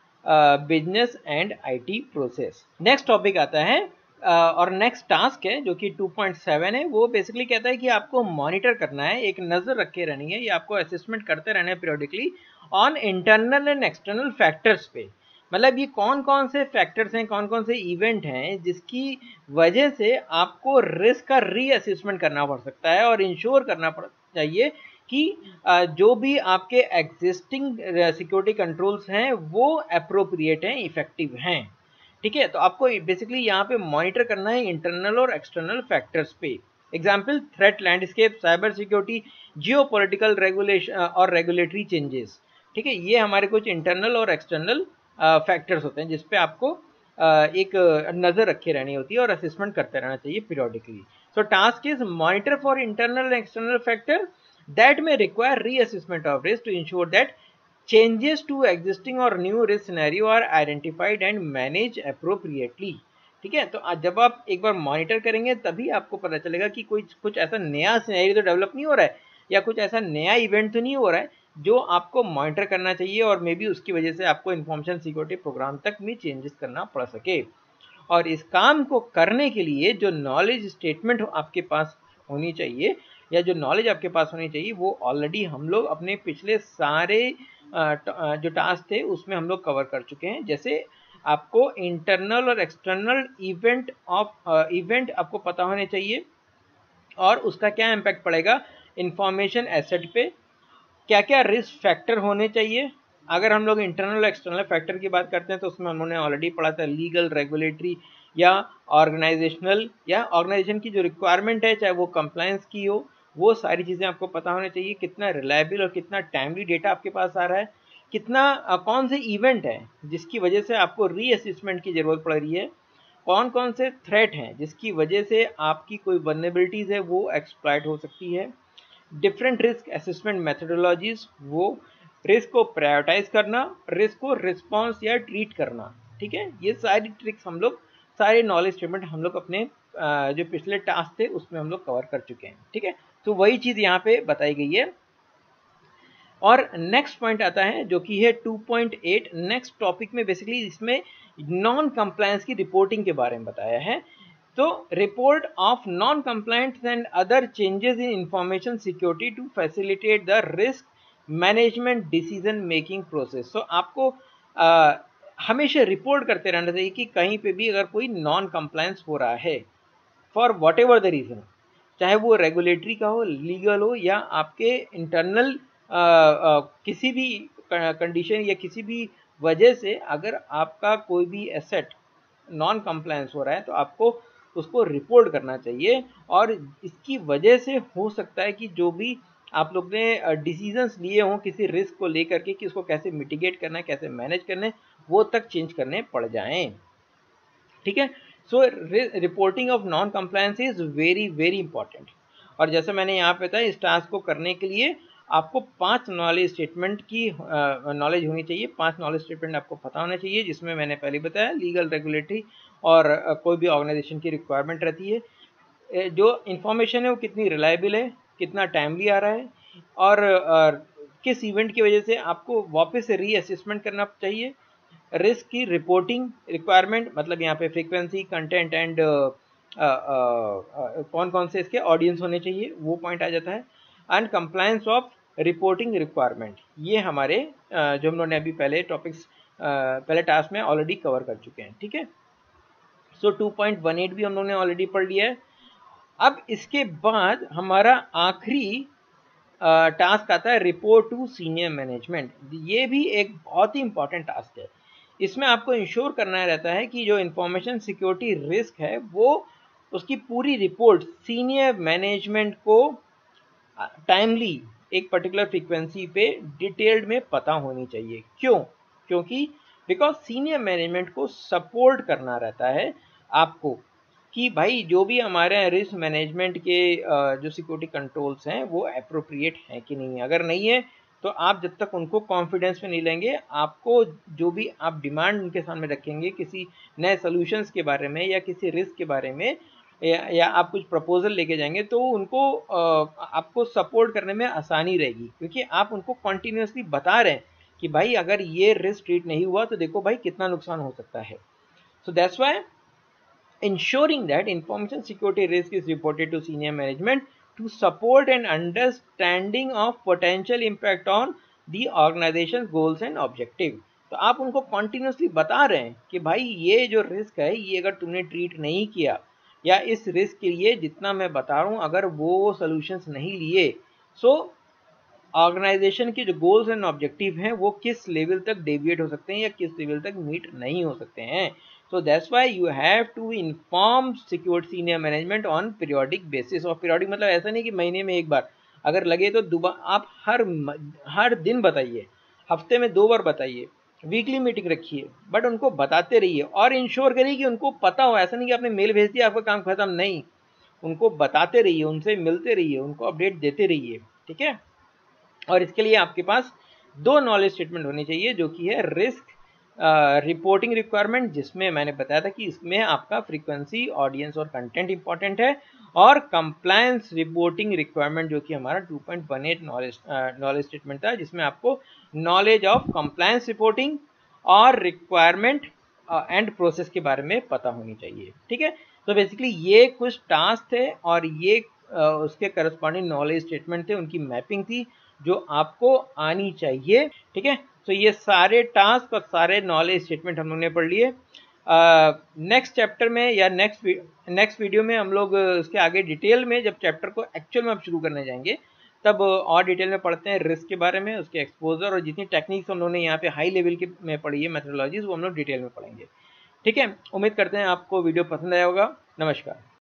business and IT process. Next topic आता है uh, और नेक्स्ट टास्क है जो कि टू पॉइंट सेवन है। वो बेसिकली कहता है कि आपको मॉनिटर करना है, एक नज़र रखे रहनी है, या आपको असेसमेंट करते रहना है periodically on internal and external factors पे। मतलब ये कौन कौन से फैक्टर्स हैं, कौन कौन से इवेंट हैं जिसकी वजह से आपको रिस्क का रीअसेसमेंट करना पड़ सकता है और इंश्योर करना पड़ चाहिए कि जो भी आपके एग्जिस्टिंग सिक्योरिटी कंट्रोल्स हैं वो अप्रोप्रिएट हैं, इफेक्टिव हैं। ठीक है, तो आपको बेसिकली यहाँ पे मॉनिटर करना है इंटरनल और एक्सटर्नल फैक्टर्स पे। Example threat landscape, cyber security, geopolitical regulation और रेगुलेटरी चेंजेस। ठीक है, ये हमारे कुछ इंटरनल और एक्सटर्नल फैक्टर्स होते हैं जिसपे आपको uh, एक नज़र रखे रहनी होती है और असेसमेंट करते रहना चाहिए periodically. So task is monitor for internal and external factor that may require reassessment of risk to ensure that changes to existing or new risk scenario are identified and manage appropriately. ठीक है, तो जब आप एक बार monitor करेंगे तभी आपको पता चलेगा कि कोई कुछ ऐसा नया सिनेरियो तो डेवलप नहीं हो रहा है या कुछ ऐसा नया इवेंट तो नहीं हो रहा है जो आपको मॉनिटर करना चाहिए और मे बी उसकी वजह से आपको इंफॉर्मेशन सिक्योरिटी प्रोग्राम तक भी चेंजेस करना पड़ सके। और इस काम को करने के लिए जो नॉलेज स्टेटमेंट आपके पास होनी चाहिए या जो नॉलेज आपके पास होनी चाहिए वो ऑलरेडी हम लोग अपने पिछले सारे जो टास्क थे उसमें हम लोग कवर कर चुके हैं। जैसे आपको इंटरनल और एक्सटर्नल इवेंट ऑफ इवेंट आपको पता होने चाहिए और उसका क्या इम्पैक्ट पड़ेगा इंफॉर्मेशन एसेट पे, क्या क्या रिस्क फैक्टर होने चाहिए। अगर हम लोग इंटरनल और एक्सटर्नल फैक्टर की बात करते हैं तो उसमें हमने ऑलरेडी पढ़ा था लीगल, रेगुलेटरी या ऑर्गेनाइजेशनल या ऑर्गेनाइजेशन की जो रिक्वायरमेंट है चाहे वो कंप्लायंस की हो, वो सारी चीज़ें आपको पता होनी चाहिए। कितना रिलायबल और कितना टाइमली डेटा आपके पास आ रहा है, कितना आ, कौन से इवेंट है जिसकी वजह से आपको रीअसेसमेंट की ज़रूरत पड़ रही है, कौन कौन से थ्रेट हैं जिसकी वजह से आपकी कोई वल्नरेबिलिटीज़ है वो एक्सप्लॉइट हो सकती है, डिफरेंट रिस्क असेसमेंट मेथडोलॉजीज, वो रिस्क को प्रायोरिटाइज करना, रिस्क को रिस्पॉन्स या ट्रीट करना। ठीक है, ये सारी ट्रिक्स हम लोग, सारे नॉलेज स्टेटमेंट हम लोग अपने जो पिछले टास्क थे उसमें हम लोग कवर कर चुके हैं। ठीक है, तो वही चीज़ यहाँ पे बताई गई है। और नेक्स्ट पॉइंट आता है जो कि है two point eight. Next topic में बेसिकली इसमें नॉन कंप्लायंस की रिपोर्टिंग के बारे में बताया है। तो report of non compliance and other changes in information security to facilitate the risk management decision making process. So आपको आ, हमेशा रिपोर्ट करते रहना चाहिए कि कहीं पे भी अगर कोई नॉन कंप्लायंस हो रहा है for whatever the reason, चाहे वो रेगुलेटरी का हो, लीगल हो या आपके इंटरनल किसी भी कंडीशन या किसी भी वजह से अगर आपका कोई भी एसेट नॉन कंप्लायंस हो रहा है तो आपको उसको रिपोर्ट करना चाहिए। और इसकी वजह से हो सकता है कि जो भी आप लोग ने डिसीजंस लिए हों किसी रिस्क को लेकर के कि उसको कैसे मिटिगेट करना है, कैसे मैनेज करना है, वो तक चेंज करने पड़ जाएं। ठीक है, so reporting of non compliance is very very important. और जैसे मैंने यहाँ पे बताया इस टास्क को करने के लिए आपको पांच नॉलेज स्टेटमेंट की नॉलेज होनी चाहिए, पांच नॉलेज स्टेटमेंट आपको पता होना चाहिए, जिसमें मैंने पहले बताया लीगल, रेगुलेटरी और uh, कोई भी ऑर्गेनाइजेशन की रिक्वायरमेंट रहती है। जो इन्फॉर्मेशन है वो कितनी रिलायबल है, कितना टाइमली आ रहा है और uh, किस इवेंट की वजह से आपको वापस से रीअसेसमेंट करना चाहिए। रिस्क की रिपोर्टिंग रिक्वायरमेंट मतलब यहाँ पे फ्रीक्वेंसी, कंटेंट एंड कौन कौन से इसके ऑडियंस होने चाहिए वो पॉइंट आ जाता है। And compliance of reporting requirement, ये हमारे uh, जो हम लोगों ने अभी पहले टॉपिक्स uh, पहले टास्क में ऑलरेडी कवर कर चुके हैं। ठीक है, so two point one eight भी हम लोगों ने ऑलरेडी पढ़ लिया है। अब इसके बाद हमारा आखिरी टास्क आता है रिपोर्ट टू सीनियर मैनेजमेंट। ये भी एक बहुत ही इंपॉर्टेंट टास्क है। इसमें आपको इंश्योर करना रहता है कि जो इंफॉर्मेशन सिक्योरिटी रिस्क है वो उसकी पूरी रिपोर्ट सीनियर मैनेजमेंट को टाइमली एक पर्टिकुलर फ्रीक्वेंसी पे डिटेल्ड में पता होनी चाहिए। क्यों? क्योंकि बिकॉज सीनियर मैनेजमेंट को सपोर्ट करना रहता है आपको कि भाई जो भी हमारे रिस्क मैनेजमेंट के जो सिक्योरिटी कंट्रोल्स हैं वो एप्रोप्रिएट हैं कि नहीं है। अगर नहीं है तो आप जब तक उनको कॉन्फिडेंस में नहीं लेंगे, आपको जो भी आप डिमांड उनके सामने रखेंगे किसी नए सोल्यूशंस के बारे में या किसी रिस्क के बारे में या, या आप कुछ प्रपोजल लेके जाएंगे तो उनको आपको सपोर्ट करने में आसानी रहेगी, क्योंकि आप उनको कॉन्टीन्यूसली बता रहे हैं कि भाई अगर ये रिस्क ट्रीट नहीं हुआ तो देखो भाई कितना नुकसान हो सकता है। So that's why ensuring that information security risk is reported to senior management to support an understanding of potential impact on the organization's goals and objective। तो आप उनको continuously बता रहे हैं कि भाई ये जो रिस्क है ये अगर तुमने ट्रीट नहीं किया या इस रिस्क के लिए जितना मैं बता रहा हूँ अगर वो सॉल्यूशंस नहीं लिए, सो ऑर्गेनाइजेशन के जो गोल्स एंड ऑब्जेक्टिव हैं वो किस लेवल तक डेविएट हो सकते हैं या किस लेवल तक मीट नहीं हो सकते हैं। So that's why you have to inform security senior management on periodic basis। और periodic मतलब ऐसा नहीं कि महीने में एक बार, अगर लगे तो दोबारा आप हर हर दिन बताइए, हफ्ते में दो बार बताइए, वीकली मीटिंग रखिए, बट उनको बताते रहिए और इंश्योर करिए कि उनको पता हो। ऐसा नहीं कि आपने मेल भेज दिया आपका काम खत्म, नहीं, उनको बताते रहिए, उनसे मिलते रहिए, उनको अपडेट देते रहिए। ठीक है, और इसके लिए आपके पास दो नॉलेज स्टेटमेंट होनी चाहिए जो कि है रिस्क रिपोर्टिंग uh, रिक्वायरमेंट, जिसमें मैंने बताया था कि इसमें आपका फ्रीक्वेंसी, ऑडियंस और कंटेंट इंपॉर्टेंट है, और कंप्लायंस रिपोर्टिंग रिक्वायरमेंट जो कि हमारा two point one eight knowledge knowledge statement था, जिसमें आपको नॉलेज ऑफ कंप्लायंस रिपोर्टिंग और रिक्वायरमेंट एंड प्रोसेस के बारे में पता होनी चाहिए। ठीक है, तो बेसिकली ये कुछ टास्क थे और ये uh, उसके करस्पॉन्डिंग नॉलेज स्टेटमेंट थे, उनकी मैपिंग थी जो आपको आनी चाहिए। ठीक है, तो ये सारे टास्क और सारे नॉलेज स्टेटमेंट हम लोग ने पढ़ लिए। नेक्स्ट uh, चैप्टर में या नेक्स्ट नेक्स्ट वीडियो में हम लोग उसके आगे डिटेल में जब चैप्टर को एक्चुअल में आप शुरू करने जाएंगे तब और डिटेल में पढ़ते हैं रिस्क के बारे में, उसके एक्सपोजर और जितनी टेक्निक्स हम लोगों ने यहाँ पे हाई लेवल के में पढ़ी है मेथोडोलॉजीज, वो हम लोग डिटेल में पढ़ेंगे। ठीक है, उम्मीद करते हैं आपको वीडियो पसंद आया होगा। नमस्कार।